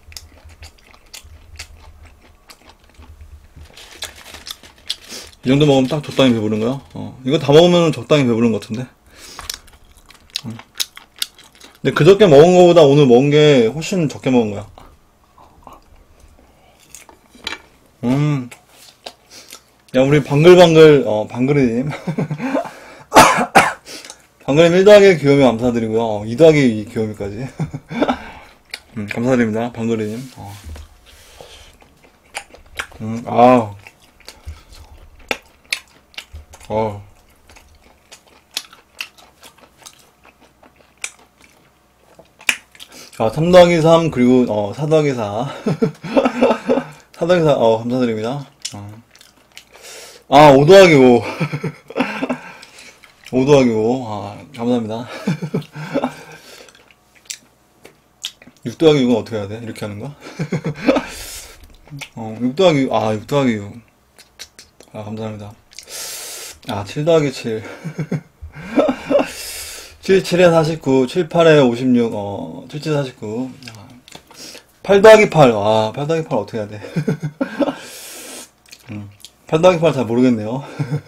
이 정도 먹으면 딱 적당히 배부른 거야. 어. 이거 다 먹으면 적당히 배부른 것 같은데. 음. 근데 그저께 먹은 거보다 오늘 먹은 게 훨씬 적게 먹은 거야. 음. 야, 우리 방글방글, 어, 방글이님. 방글님 일 더하기 귀요미 감사드리고요. 어, 이 더하기 귀요미까지. 음, 감사드립니다. 방글이님. 어. 음, 아. 어. 아, 삼 더하기 삼, 그리고, 어, 사 더하기 사. 사 더하기 사, 어, 감사드립니다. 어. 아, 오 더하기 오. 오 더하기 오. 아, 감사합니다. 육 더하기 육은 어떻게 해야 돼? 이렇게 하는 거야? 어, 육 더하기 육. 아, 육 더하기 육. 아, 감사합니다. 아, 칠 더하기 칠. 칠, 칠에 사십구, 칠, 팔에 오십육, 어, 칠, 칠, 사십구. 아, 팔 더하기 팔. 아, 팔 더하기 팔 어떻게 해야 돼? 음, 팔 더하기 팔 잘 모르겠네요.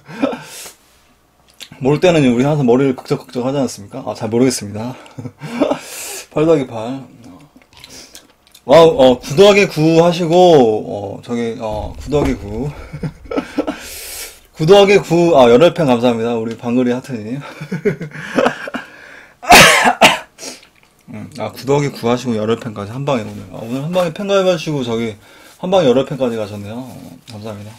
모를 때는 우리 항상 머리를 극적극적 하지 않았습니까? 아, 잘 모르겠습니다. 팔 더하기 팔. 와우, 어, 구 더하기 구 하시고, 어, 저기, 어, 구 더하기 구. 구 더하기 구, 아, 열혈 팬 감사합니다. 우리 방글이 하트님. 음, 아, 구 더하기 구 하시고 열혈 팬까지 한 방에 오늘. 아, 오늘 한 방에 팬 가입하시고, 저기, 한 방에 열혈 팬까지 가셨네요. 어, 감사합니다.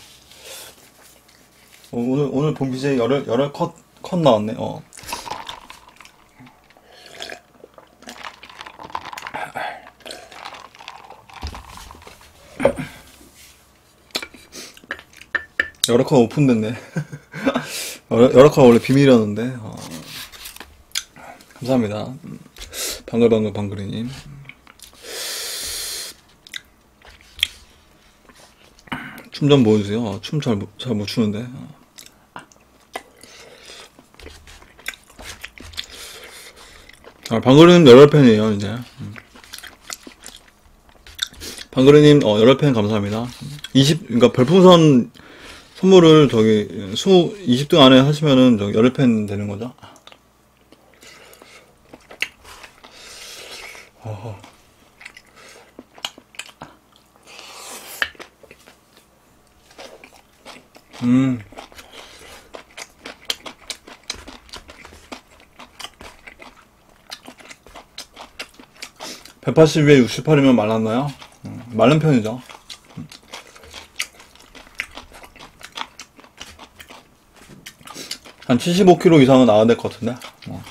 어, 오늘, 오늘 본 비제이 열혈, 열혈 컷, 컷 나왔네. 어. 열혈 컷 오픈됐네. 열혈, 열혈 컷 원래 비밀이었는데, 어. 감사합니다. 방글방글 방글이님. 춤 좀 보여주세요. 어, 춤 잘, 잘 못 추는데. 아, 방글이님 열혈 팬이에요, 이제. 방글이님, 어, 열혈 팬 감사합니다. 이십, 그러니까 별풍선 선물을 저기, 이십, 이십 등 안에 하시면은, 저기, 열혈 팬 되는 거죠. 어허. 음. 백팔십에 육십팔이면 말랐나요? 음, 마른 편이죠. 한 칠십오 킬로그램 이상은 나와야 될 것 같은데. 어.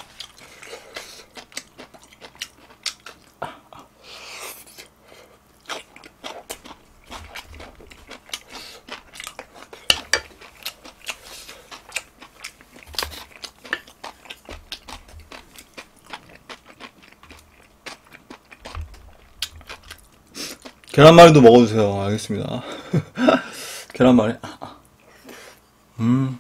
계란말이도 먹어주세요. 알겠습니다. 계란말이. 음.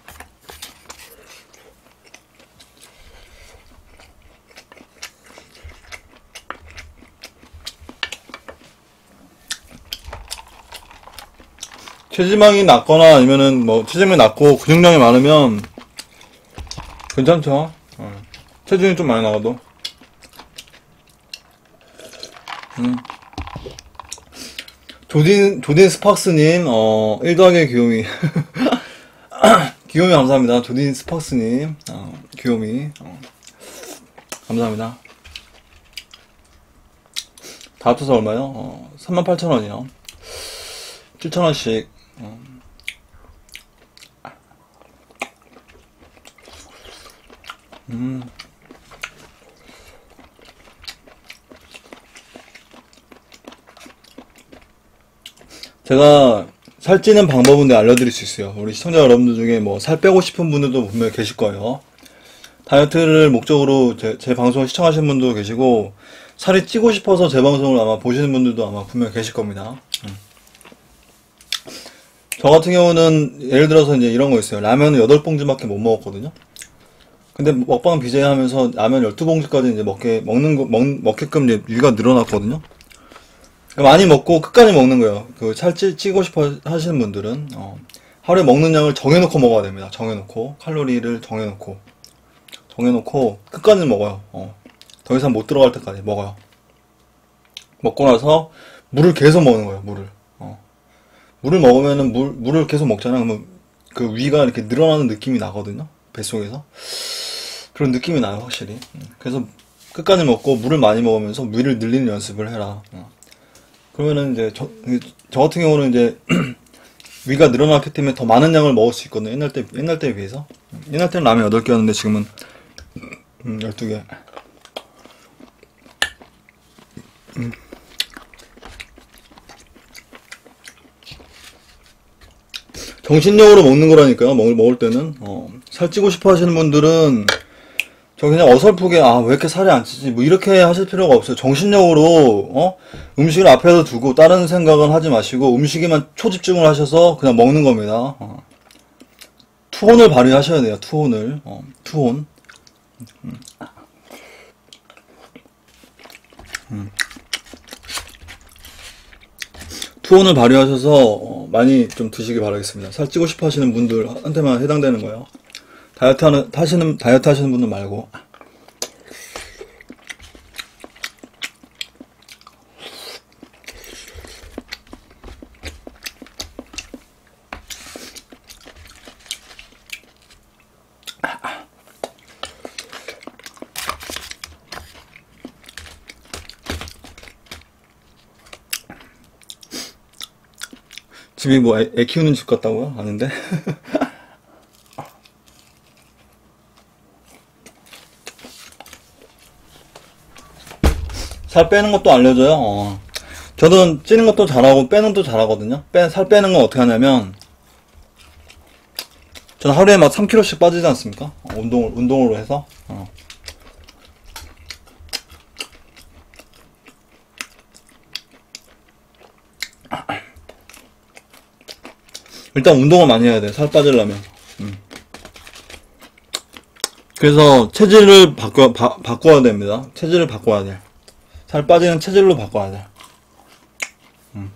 체지방이 낮거나 아니면은 뭐 체지방이 낮고 근육량이 많으면 괜찮죠. 어. 체중이 좀 많이 나가도. 음. 조딘, 조딘 스팍스님, 어, 일 더하기 귀요미. 귀요미 감사합니다. 조딘 스팍스님, 어, 귀요미. 어, 감사합니다. 다 합쳐서 얼마요? 어, 삼만 팔천 원이요. 칠천 원씩. 어. 음. 제가 살찌는 방법은 내 알려드릴 수 있어요. 우리 시청자 여러분들 중에 뭐 살 빼고 싶은 분들도 분명히 계실 거예요. 다이어트를 목적으로 제, 제 방송을 시청하시는 분도 계시고 살이 찌고 싶어서 제 방송을 아마 보시는 분들도 아마 분명히 계실 겁니다. 음. 저 같은 경우는 예를 들어서 이제 이런 거 있어요. 라면을 여덟 봉지밖에 못 먹었거든요. 근데 먹방 비제이 하면서 라면 열두 봉지까지 이제 먹게 먹는 거 먹, 먹게끔 이제 유가 늘어났거든요. 많이 먹고 끝까지 먹는 거예요. 그 살 찌고 싶어 하시는 분들은 어, 하루에 먹는 양을 정해놓고 먹어야 됩니다. 정해놓고 칼로리를 정해놓고 정해놓고 끝까지 먹어요. 어, 더 이상 못 들어갈 때까지 먹어요. 먹고 나서 물을 계속 먹는 거예요. 물을 어. 물을 먹으면은 물 물을 계속 먹잖아. 그러면 그 위가 이렇게 늘어나는 느낌이 나거든요. 뱃속에서 그런 느낌이 나요, 확실히. 그래서 끝까지 먹고 물을 많이 먹으면서 위를 늘리는 연습을 해라. 어. 그러면은 이제 저, 저 같은 경우는 이제 위가 늘어났기 때문에 더 많은 양을 먹을 수 있거든요. 옛날 때 옛날 때에 비해서. 옛날 때는 라면 여덟 개였는데 지금은 음, 열두 개. 음. 정신력으로 먹는 거라니까요. 먹을, 먹을 때는. 어, 살찌고 싶어 하시는 분들은, 저 그냥 어설프게, 아, 왜 이렇게 살이 안 찌지? 뭐, 이렇게 하실 필요가 없어요. 정신력으로, 어? 음식을 앞에서 두고, 다른 생각은 하지 마시고, 음식에만 초집중을 하셔서 그냥 먹는 겁니다. 어. 투혼을 발휘하셔야 돼요, 투혼을. 어, 투혼. 음. 음. 투혼을 발휘하셔서, 어, 많이 좀 드시길 바라겠습니다. 살찌고 싶어 하시는 분들한테만 해당되는 거예요. 다이어트 하는, 하시는, 다이어트 하시는 분들 말고. 집이 뭐 애, 애 키우는 집 같다고요? 아닌데? 살 빼는 것도 알려줘요. 어. 저는 찌는 것도 잘하고 빼는 것도 잘하거든요. 빼, 살 빼는 건 어떻게 하냐면 저는 하루에 막 삼 킬로그램씩 빠지지 않습니까? 어, 운동을 운동으로 해서. 어. 일단 운동을 많이 해야 돼. 살 빠지려면. 음. 그래서 체질을 바꿔 바, 바꿔야 됩니다. 체질을 바꿔야 돼. 살 빠지는 체질로 바꿔야 돼. 음.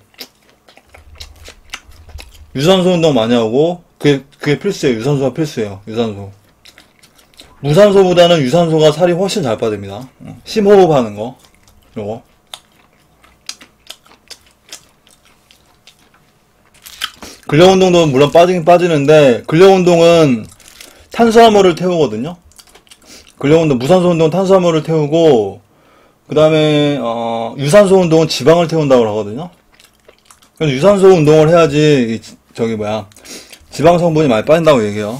유산소 운동 많이 하고 그게 그게 필수예요. 유산소가 필수예요. 유산소. 무산소보다는 유산소가 살이 훨씬 잘 빠집니다. 음. 심호흡하는 거. 요거. 근력운동도 물론 빠지긴 빠지는데 근력운동은 탄수화물을 태우거든요. 근력운동, 무산소 운동은 탄수화물을 태우고 그 다음에 어, 유산소 운동은 지방을 태운다고 하거든요. 그래서 유산소 운동을 해야지 이, 저기 뭐야 지방 성분이 많이 빠진다고 얘기해요.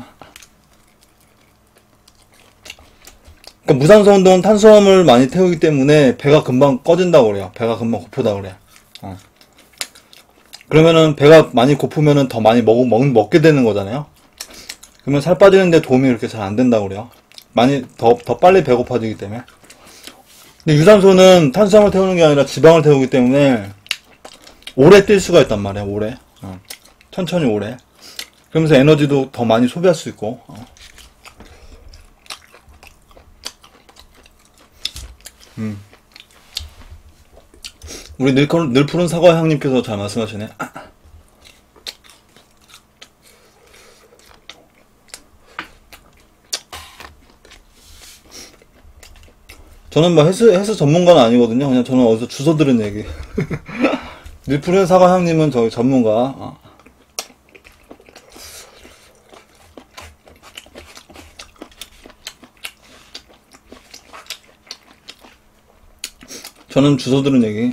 그러니까 무산소 운동은 탄수화물 많이 태우기 때문에 배가 금방 꺼진다고 그래요. 배가 금방 고프다고 그래. 어. 그러면은 배가 많이 고프면은 더 많이 먹, 먹, 먹게 되는 거잖아요. 그러면 살 빠지는데 도움이 그렇게 잘 안 된다고 그래요. 많이 더, 더 빨리 배고파지기 때문에. 근데 유산소는 탄수화물 태우는 게 아니라 지방을 태우기 때문에 오래 뛸 수가 있단 말이에요. 오래. 어. 천천히 오래. 그러면서 에너지도 더 많이 소비할 수 있고. 어. 음. 우리 늘, 늘 푸른 사과 형님께서 잘 말씀하시네. 저는 뭐 헬스, 헬스 전문가는 아니거든요. 그냥 저는 어디서 주워 들은 얘기. 늘 푸른 사과 형님은 저기 전문가. 어. 저는 주워 들은 얘기.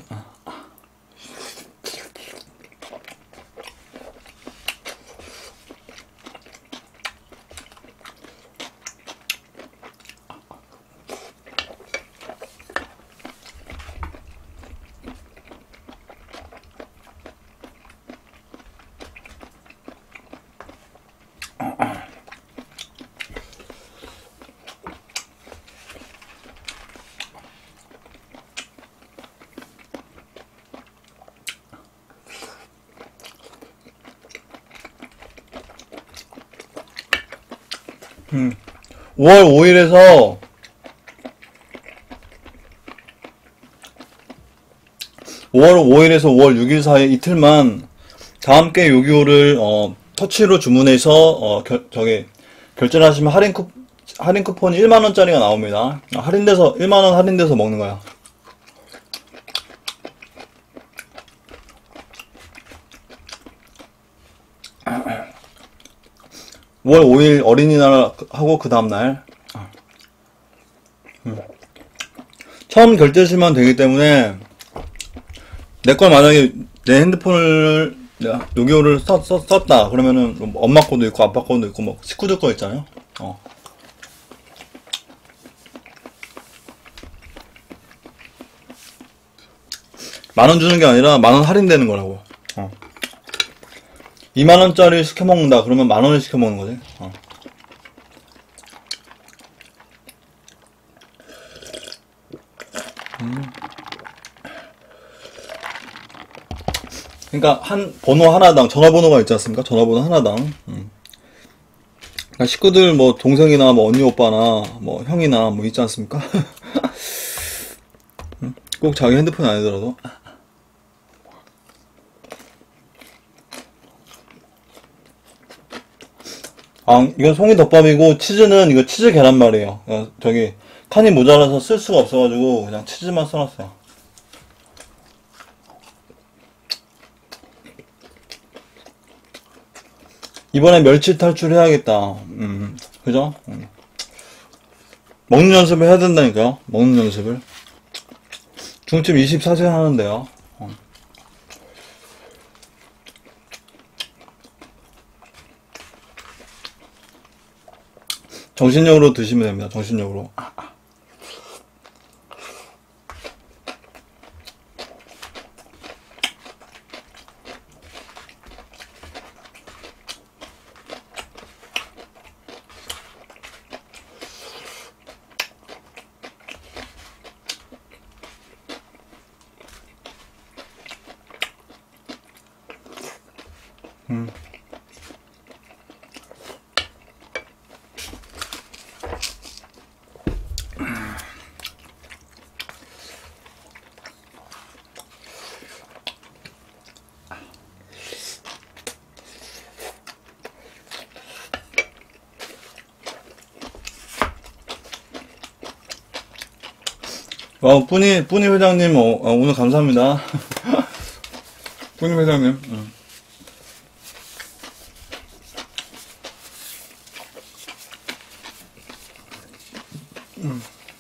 음. 오월 오일에서 오월 오일에서 오월 육일 사이 이틀만 다함께 요기요를 어, 터치로 주문해서 어, 결, 저기 결제를 하시면 할인 쿠 할인 쿠폰이 일만 원짜리가 나옵니다. 할인돼서 일만 원 할인돼서 먹는 거야. 오월 오일 어린이날 하고 그 다음날 음. 처음 결제하시면 되기 때문에 내 걸 만약에 내 핸드폰을 내가 요기요를 썼, 썼, 썼다 그러면은 엄마 거도 있고 아빠 거도 있고 뭐 식구들 거 있잖아요. 어. 만 원 주는 게 아니라 만 원 할인되는 거라고. 어. 이만 원짜리 시켜 먹는다. 그러면 만 원을 시켜 먹는 거지. 어. 음. 그러니까 한 번호 하나당 전화번호가 있지 않습니까? 전화번호 하나당. 음. 그러니까 식구들 뭐 동생이나 뭐 언니 오빠나 뭐 형이나 뭐 있지 않습니까? 음. 꼭 자기 핸드폰이 아니더라도. 아, 이건 송이 덮밥이고 치즈는 이거 치즈 계란말이에요. 어, 저기 칸이 모자라서 쓸 수가 없어가지고 그냥 치즈만 써놨어요. 이번에 멸치 탈출해야겠다. 음, 그죠? 음. 먹는 연습을 해야 된다니까요. 먹는 연습을. 중집 이십사 세 하는데요. 어. 정신력으로 드시면 됩니다. 정신력으로. 음. 와, 뿌니, 뿌니 회장님, 어, 어, 오늘 감사합니다. 뿌니 회장님. 음. 음.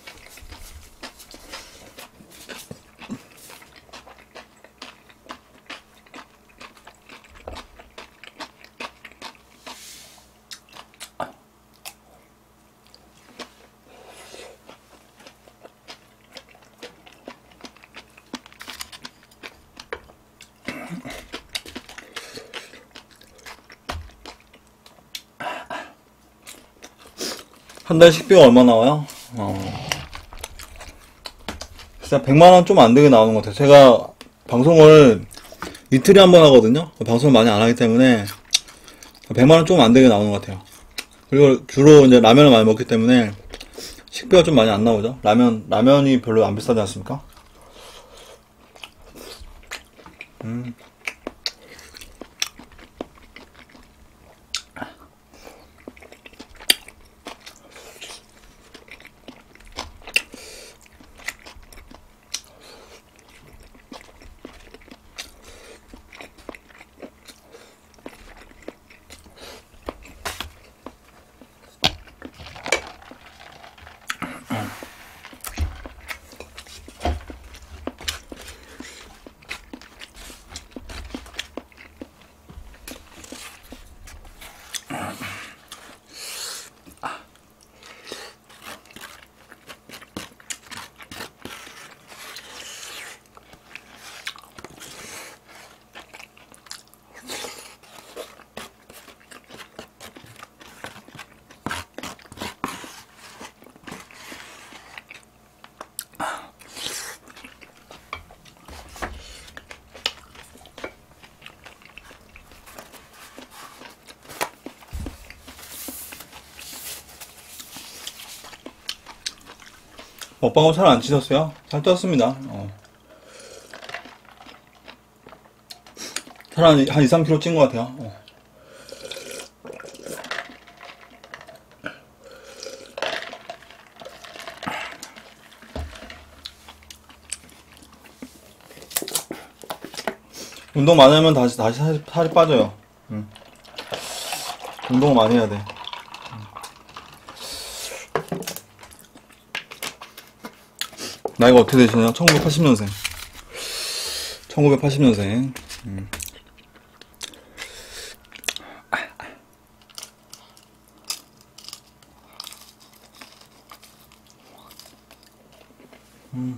한 달 식비가 얼마 나와요? 어, 진짜 백만 원 좀 안 되게 나오는 것 같아요. 제가 방송을 이틀에 한 번 하거든요. 방송을 많이 안 하기 때문에 백만 원 좀 안 되게 나오는 것 같아요. 그리고 주로 이제 라면을 많이 먹기 때문에 식비가 좀 많이 안 나오죠. 라면, 라면이 별로 안 비싸지 않습니까? 음. 먹방을 살 안 찌셨어요? 살 쪘습니다. 어. 살 한, 한 이, 삼 킬로그램 찐 것 같아요. 어. 운동 많이 하면 다시, 다시 살이, 살이 빠져요. 음. 운동을 많이 해야 돼. 나이가 어떻게 되시나요? 천구백팔십 년생. 천구백팔십 년생. 음. 음.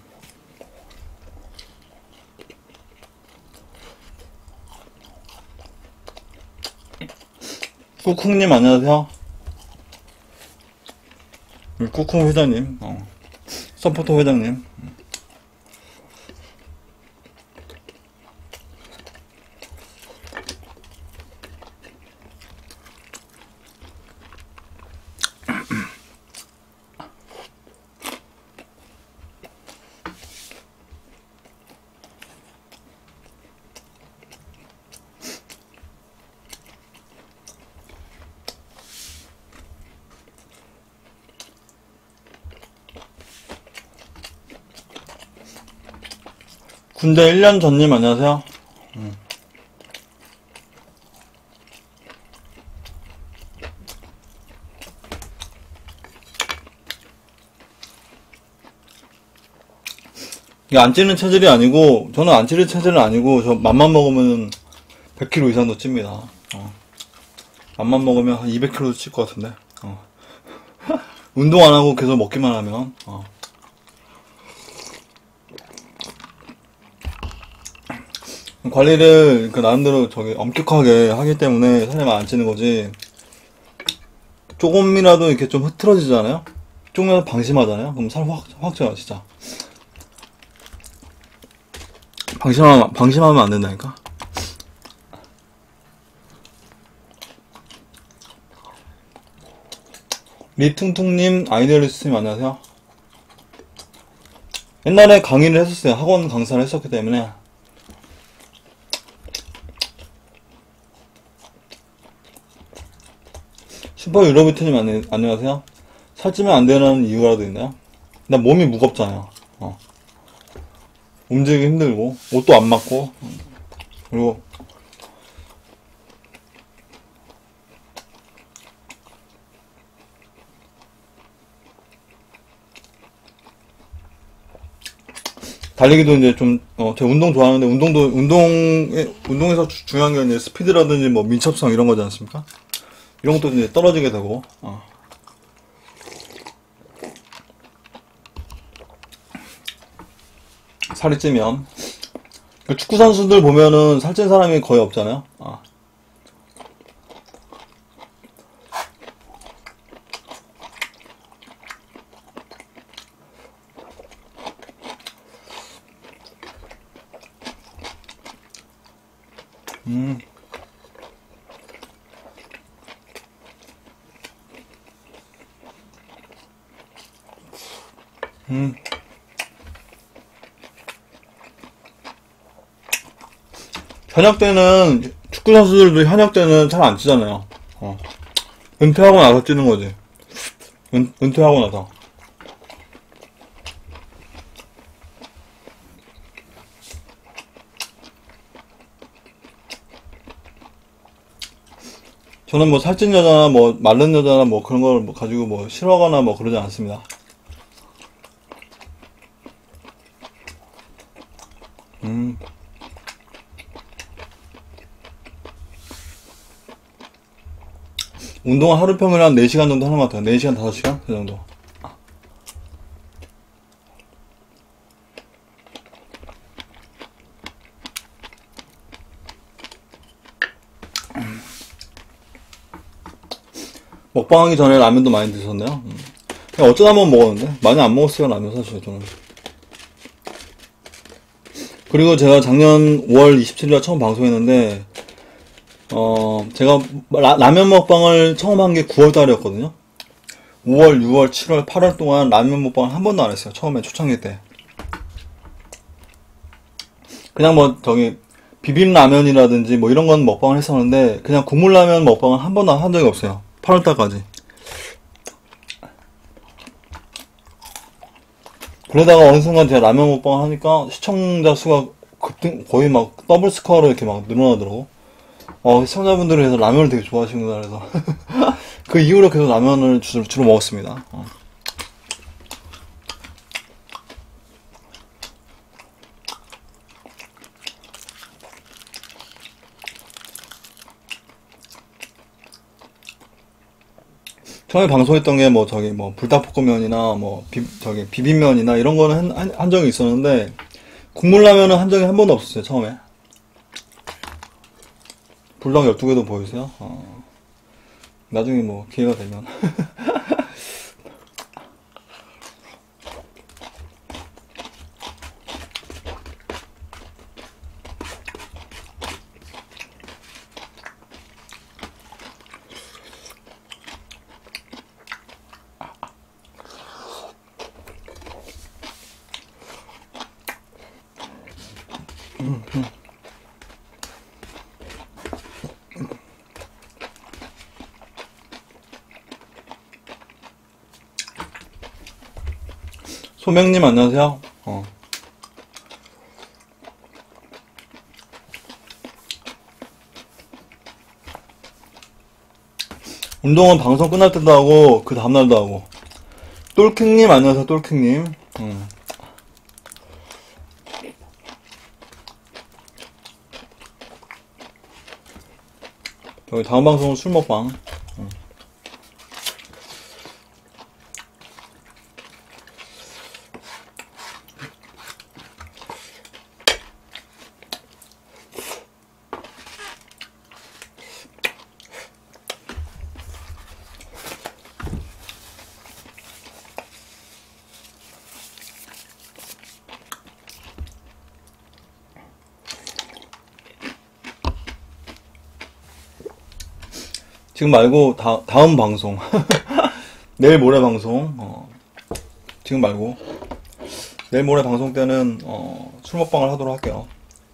꾹꾹님 안녕하세요. 꾹꾹 회장님, 어. 서포터 회장님. 군대 일 년 전님 안녕하세요. 음. 이게 안 찌는 체질이 아니고, 저는 안 찌는 체질은 아니고, 저 맘만 먹으면 백 킬로그램 이상도 찝니다. 어. 맘만 먹으면 한 이백 킬로그램도 찔 것 같은데. 어. 운동 안 하고 계속 먹기만 하면. 어. 관리를 그 나름대로 저기 엄격하게 하기 때문에 살이 안 찌는 거지. 조금이라도 이렇게 좀 흐트러지잖아요. 조금이라도 방심하잖아요. 그럼 살 확 확 쪄요 진짜. 방심하면 방심하면 안 된다니까. 리퉁퉁님, 아이디어리스트님 안녕하세요. 옛날에 강의를 했었어요. 학원 강사를 했었기 때문에. 슈퍼 유로비트님 안녕하세요. 살찌면 안 되는 이유라도 있나요? 나 몸이 무겁잖아요. 어. 움직이기 힘들고 옷도 안 맞고 그리고 달리기도 이제 좀, 어, 제가 운동 좋아하는데, 운동도, 운동에, 운동에서 주, 중요한 게 이제 스피드라든지 뭐 민첩성 이런 거지 않습니까? 이런 것도 이제 떨어지게 되고, 어. 살이 찌면. 축구 선수들 보면은 살찐 사람이 거의 없잖아요? 어. 음. 음. 현역 때는, 축구 선수들도 현역 때는 잘 안 찌잖아요. 어. 은퇴하고 나서 찌는 거지. 은, 은퇴하고 나서. 저는 뭐 살찐 여자나 뭐 마른 여자나 뭐 그런 걸 뭐 가지고 뭐 싫어하거나 뭐 그러지 않습니다. 음. 운동은 하루 평균 한 네 시간 정도 하는 것 같아요. 네 시간, 다섯 시간? 그 정도. 먹방하기 전에 라면도 많이 드셨네요. 음. 그냥 어쩌다 한번 먹었는데 많이 안 먹었어요 라면 사실 저는. 그리고 제가 작년 오월 이십칠일 처음 방송했는데 어 제가 라, 라면 먹방을 처음 한 게 구월 달이었거든요. 오월, 유월, 칠월, 팔월 동안 라면 먹방을 한 번도 안 했어요. 처음에 초창기 때. 그냥 뭐 저기 비빔라면이라든지 뭐 이런 건 먹방을 했었는데 그냥 국물라면 먹방은 한 번도 한 적이 없어요. 팔월 달까지. 그러다가 어느 순간 제가 라면 먹방 하니까 시청자 수가 급등, 거의 막 더블 스코어로 이렇게 막 늘어나더라고. 어, 시청자분들이 그래서 라면을 되게 좋아하시는구나 그래서 그 이후로 계속 라면을 주로, 주로 먹었습니다. 어. 처음에 방송했던 게 뭐 저기 뭐 불닭볶음면이나 뭐 비, 저기 비빔면이나 이런 거는 한, 한, 한 적이 있었는데 국물라면은 한 적이 한 번도 없었어요. 처음에 불닭 열두 개도 보이세요? 어. 나중에 뭐 기회가 되면. 소명님 안녕하세요. 어. 운동은 방송 끝날 때도 하고 그 다음날도 하고. 똘킹님 안녕하세요. 똘킹님. 음. 여기 다음 방송은 술 먹방. 음. 지금 말고 다, 다음 방송 내일 모레 방송 어, 지금 말고 내일 모레 방송 때는 어, 술 먹방을 하도록 할게요.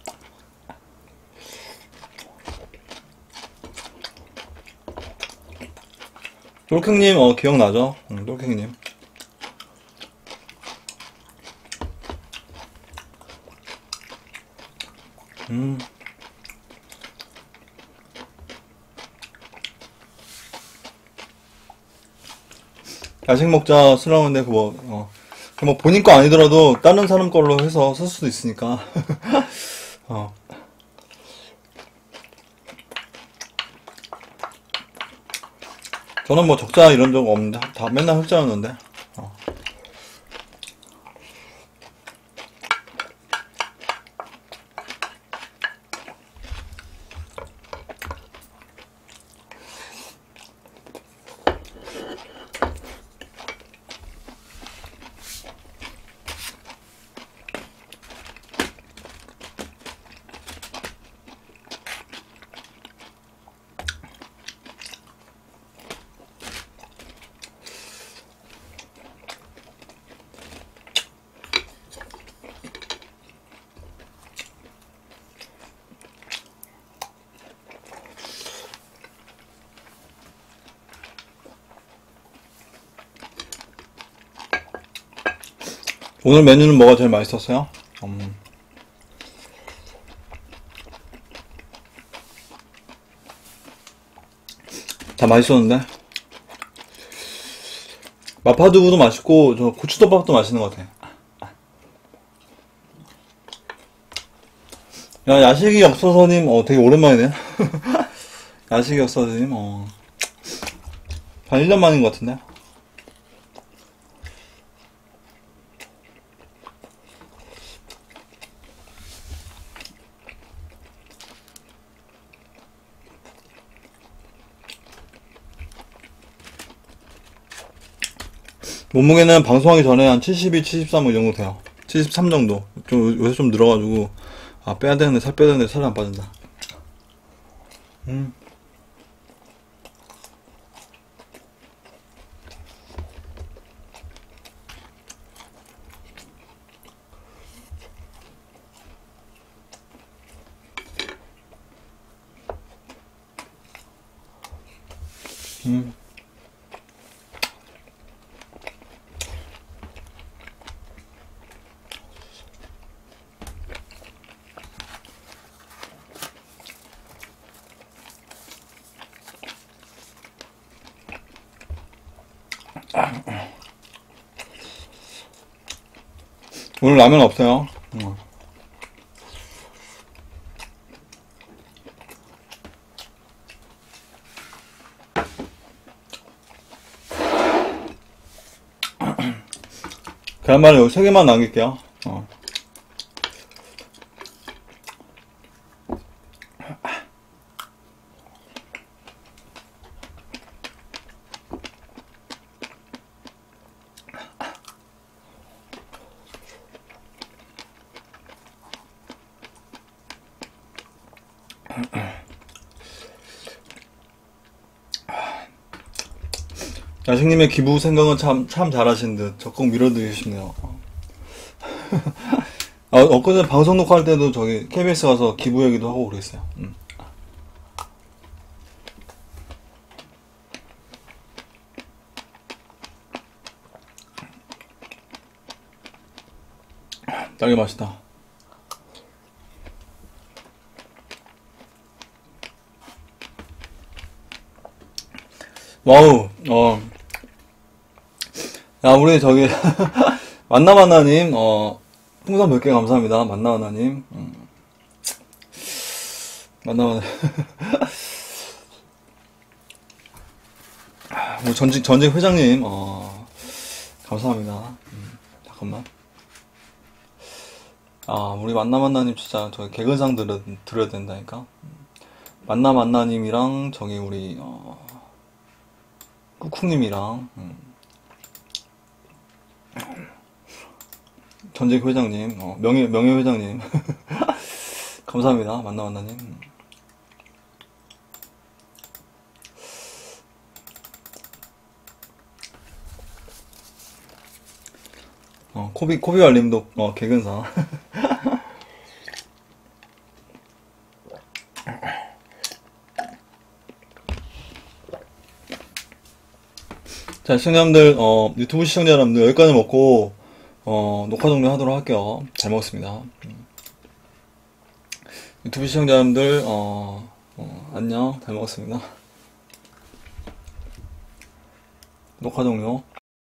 똘킹님 어, 기억나죠? 응, 똘킹님. 음. 야식 먹자 쓰라는데 그거 어, 뭐 본인 거 아니더라도 다른 사람 걸로 해서 쓸 수도 있으니까. 어. 저는 뭐 적자 이런 적 없는데 다 맨날 흑자였는데. 어. 오늘 메뉴는 뭐가 제일 맛있었어요? 음. 다 맛있었는데 마파두부도 맛있고 저 고추덮밥도 맛있는 것 같아. 야 야식이 없어서님 어 되게 오랜만이네. 야식이 없어서님 어 한 일 년 만인 것 같은데. 몸무게는 방송하기 전에 한 칠십이, 칠십삼 이 정도 돼요. 칠십삼 정도. 좀 요새 좀 늘어가지고 아 빼야 되는데 살 빼야 되는데 살이 안 빠진다. 음. 음. 오늘 라면 없어요. 음. 계란말이 여기 세 개만 남길게요. 어. 야식님의 기부 생각은 참, 참 잘하신 듯 적극 밀어드리고 싶네요. 아, 엊그제 방송 녹화할 때도 저기 케이비에스 가서 기부 얘기도 하고 그랬어요. 음. 딸기 맛있다. 와우, 어. 야, 우리 저기, 만나만나님, 어, 풍선 몇 개 감사합니다. 만나만나님. 음. 만나만나. 우리 전직, 전직 회장님, 어, 감사합니다. 음, 잠깐만. 아, 우리 만나만나님 진짜 저기 개근상 들어, 들어야 된다니까. 만나만나님이랑 저기 우리, 어, 꾹꾹님이랑, 음. 전직 회장님, 어, 명예, 명예 회장님. 감사합니다. 만나만나님. 어, 코비, 코비알님도, 어, 개근상. 자, 시청자분들, 어, 유튜브 시청자 여러분들, 여기까지 먹고, 어, 녹화 종료하도록 할게요. 잘 먹었습니다. 음. 유튜브 시청자 여러분들, 어, 어, 안녕. 잘 먹었습니다. 녹화 종료.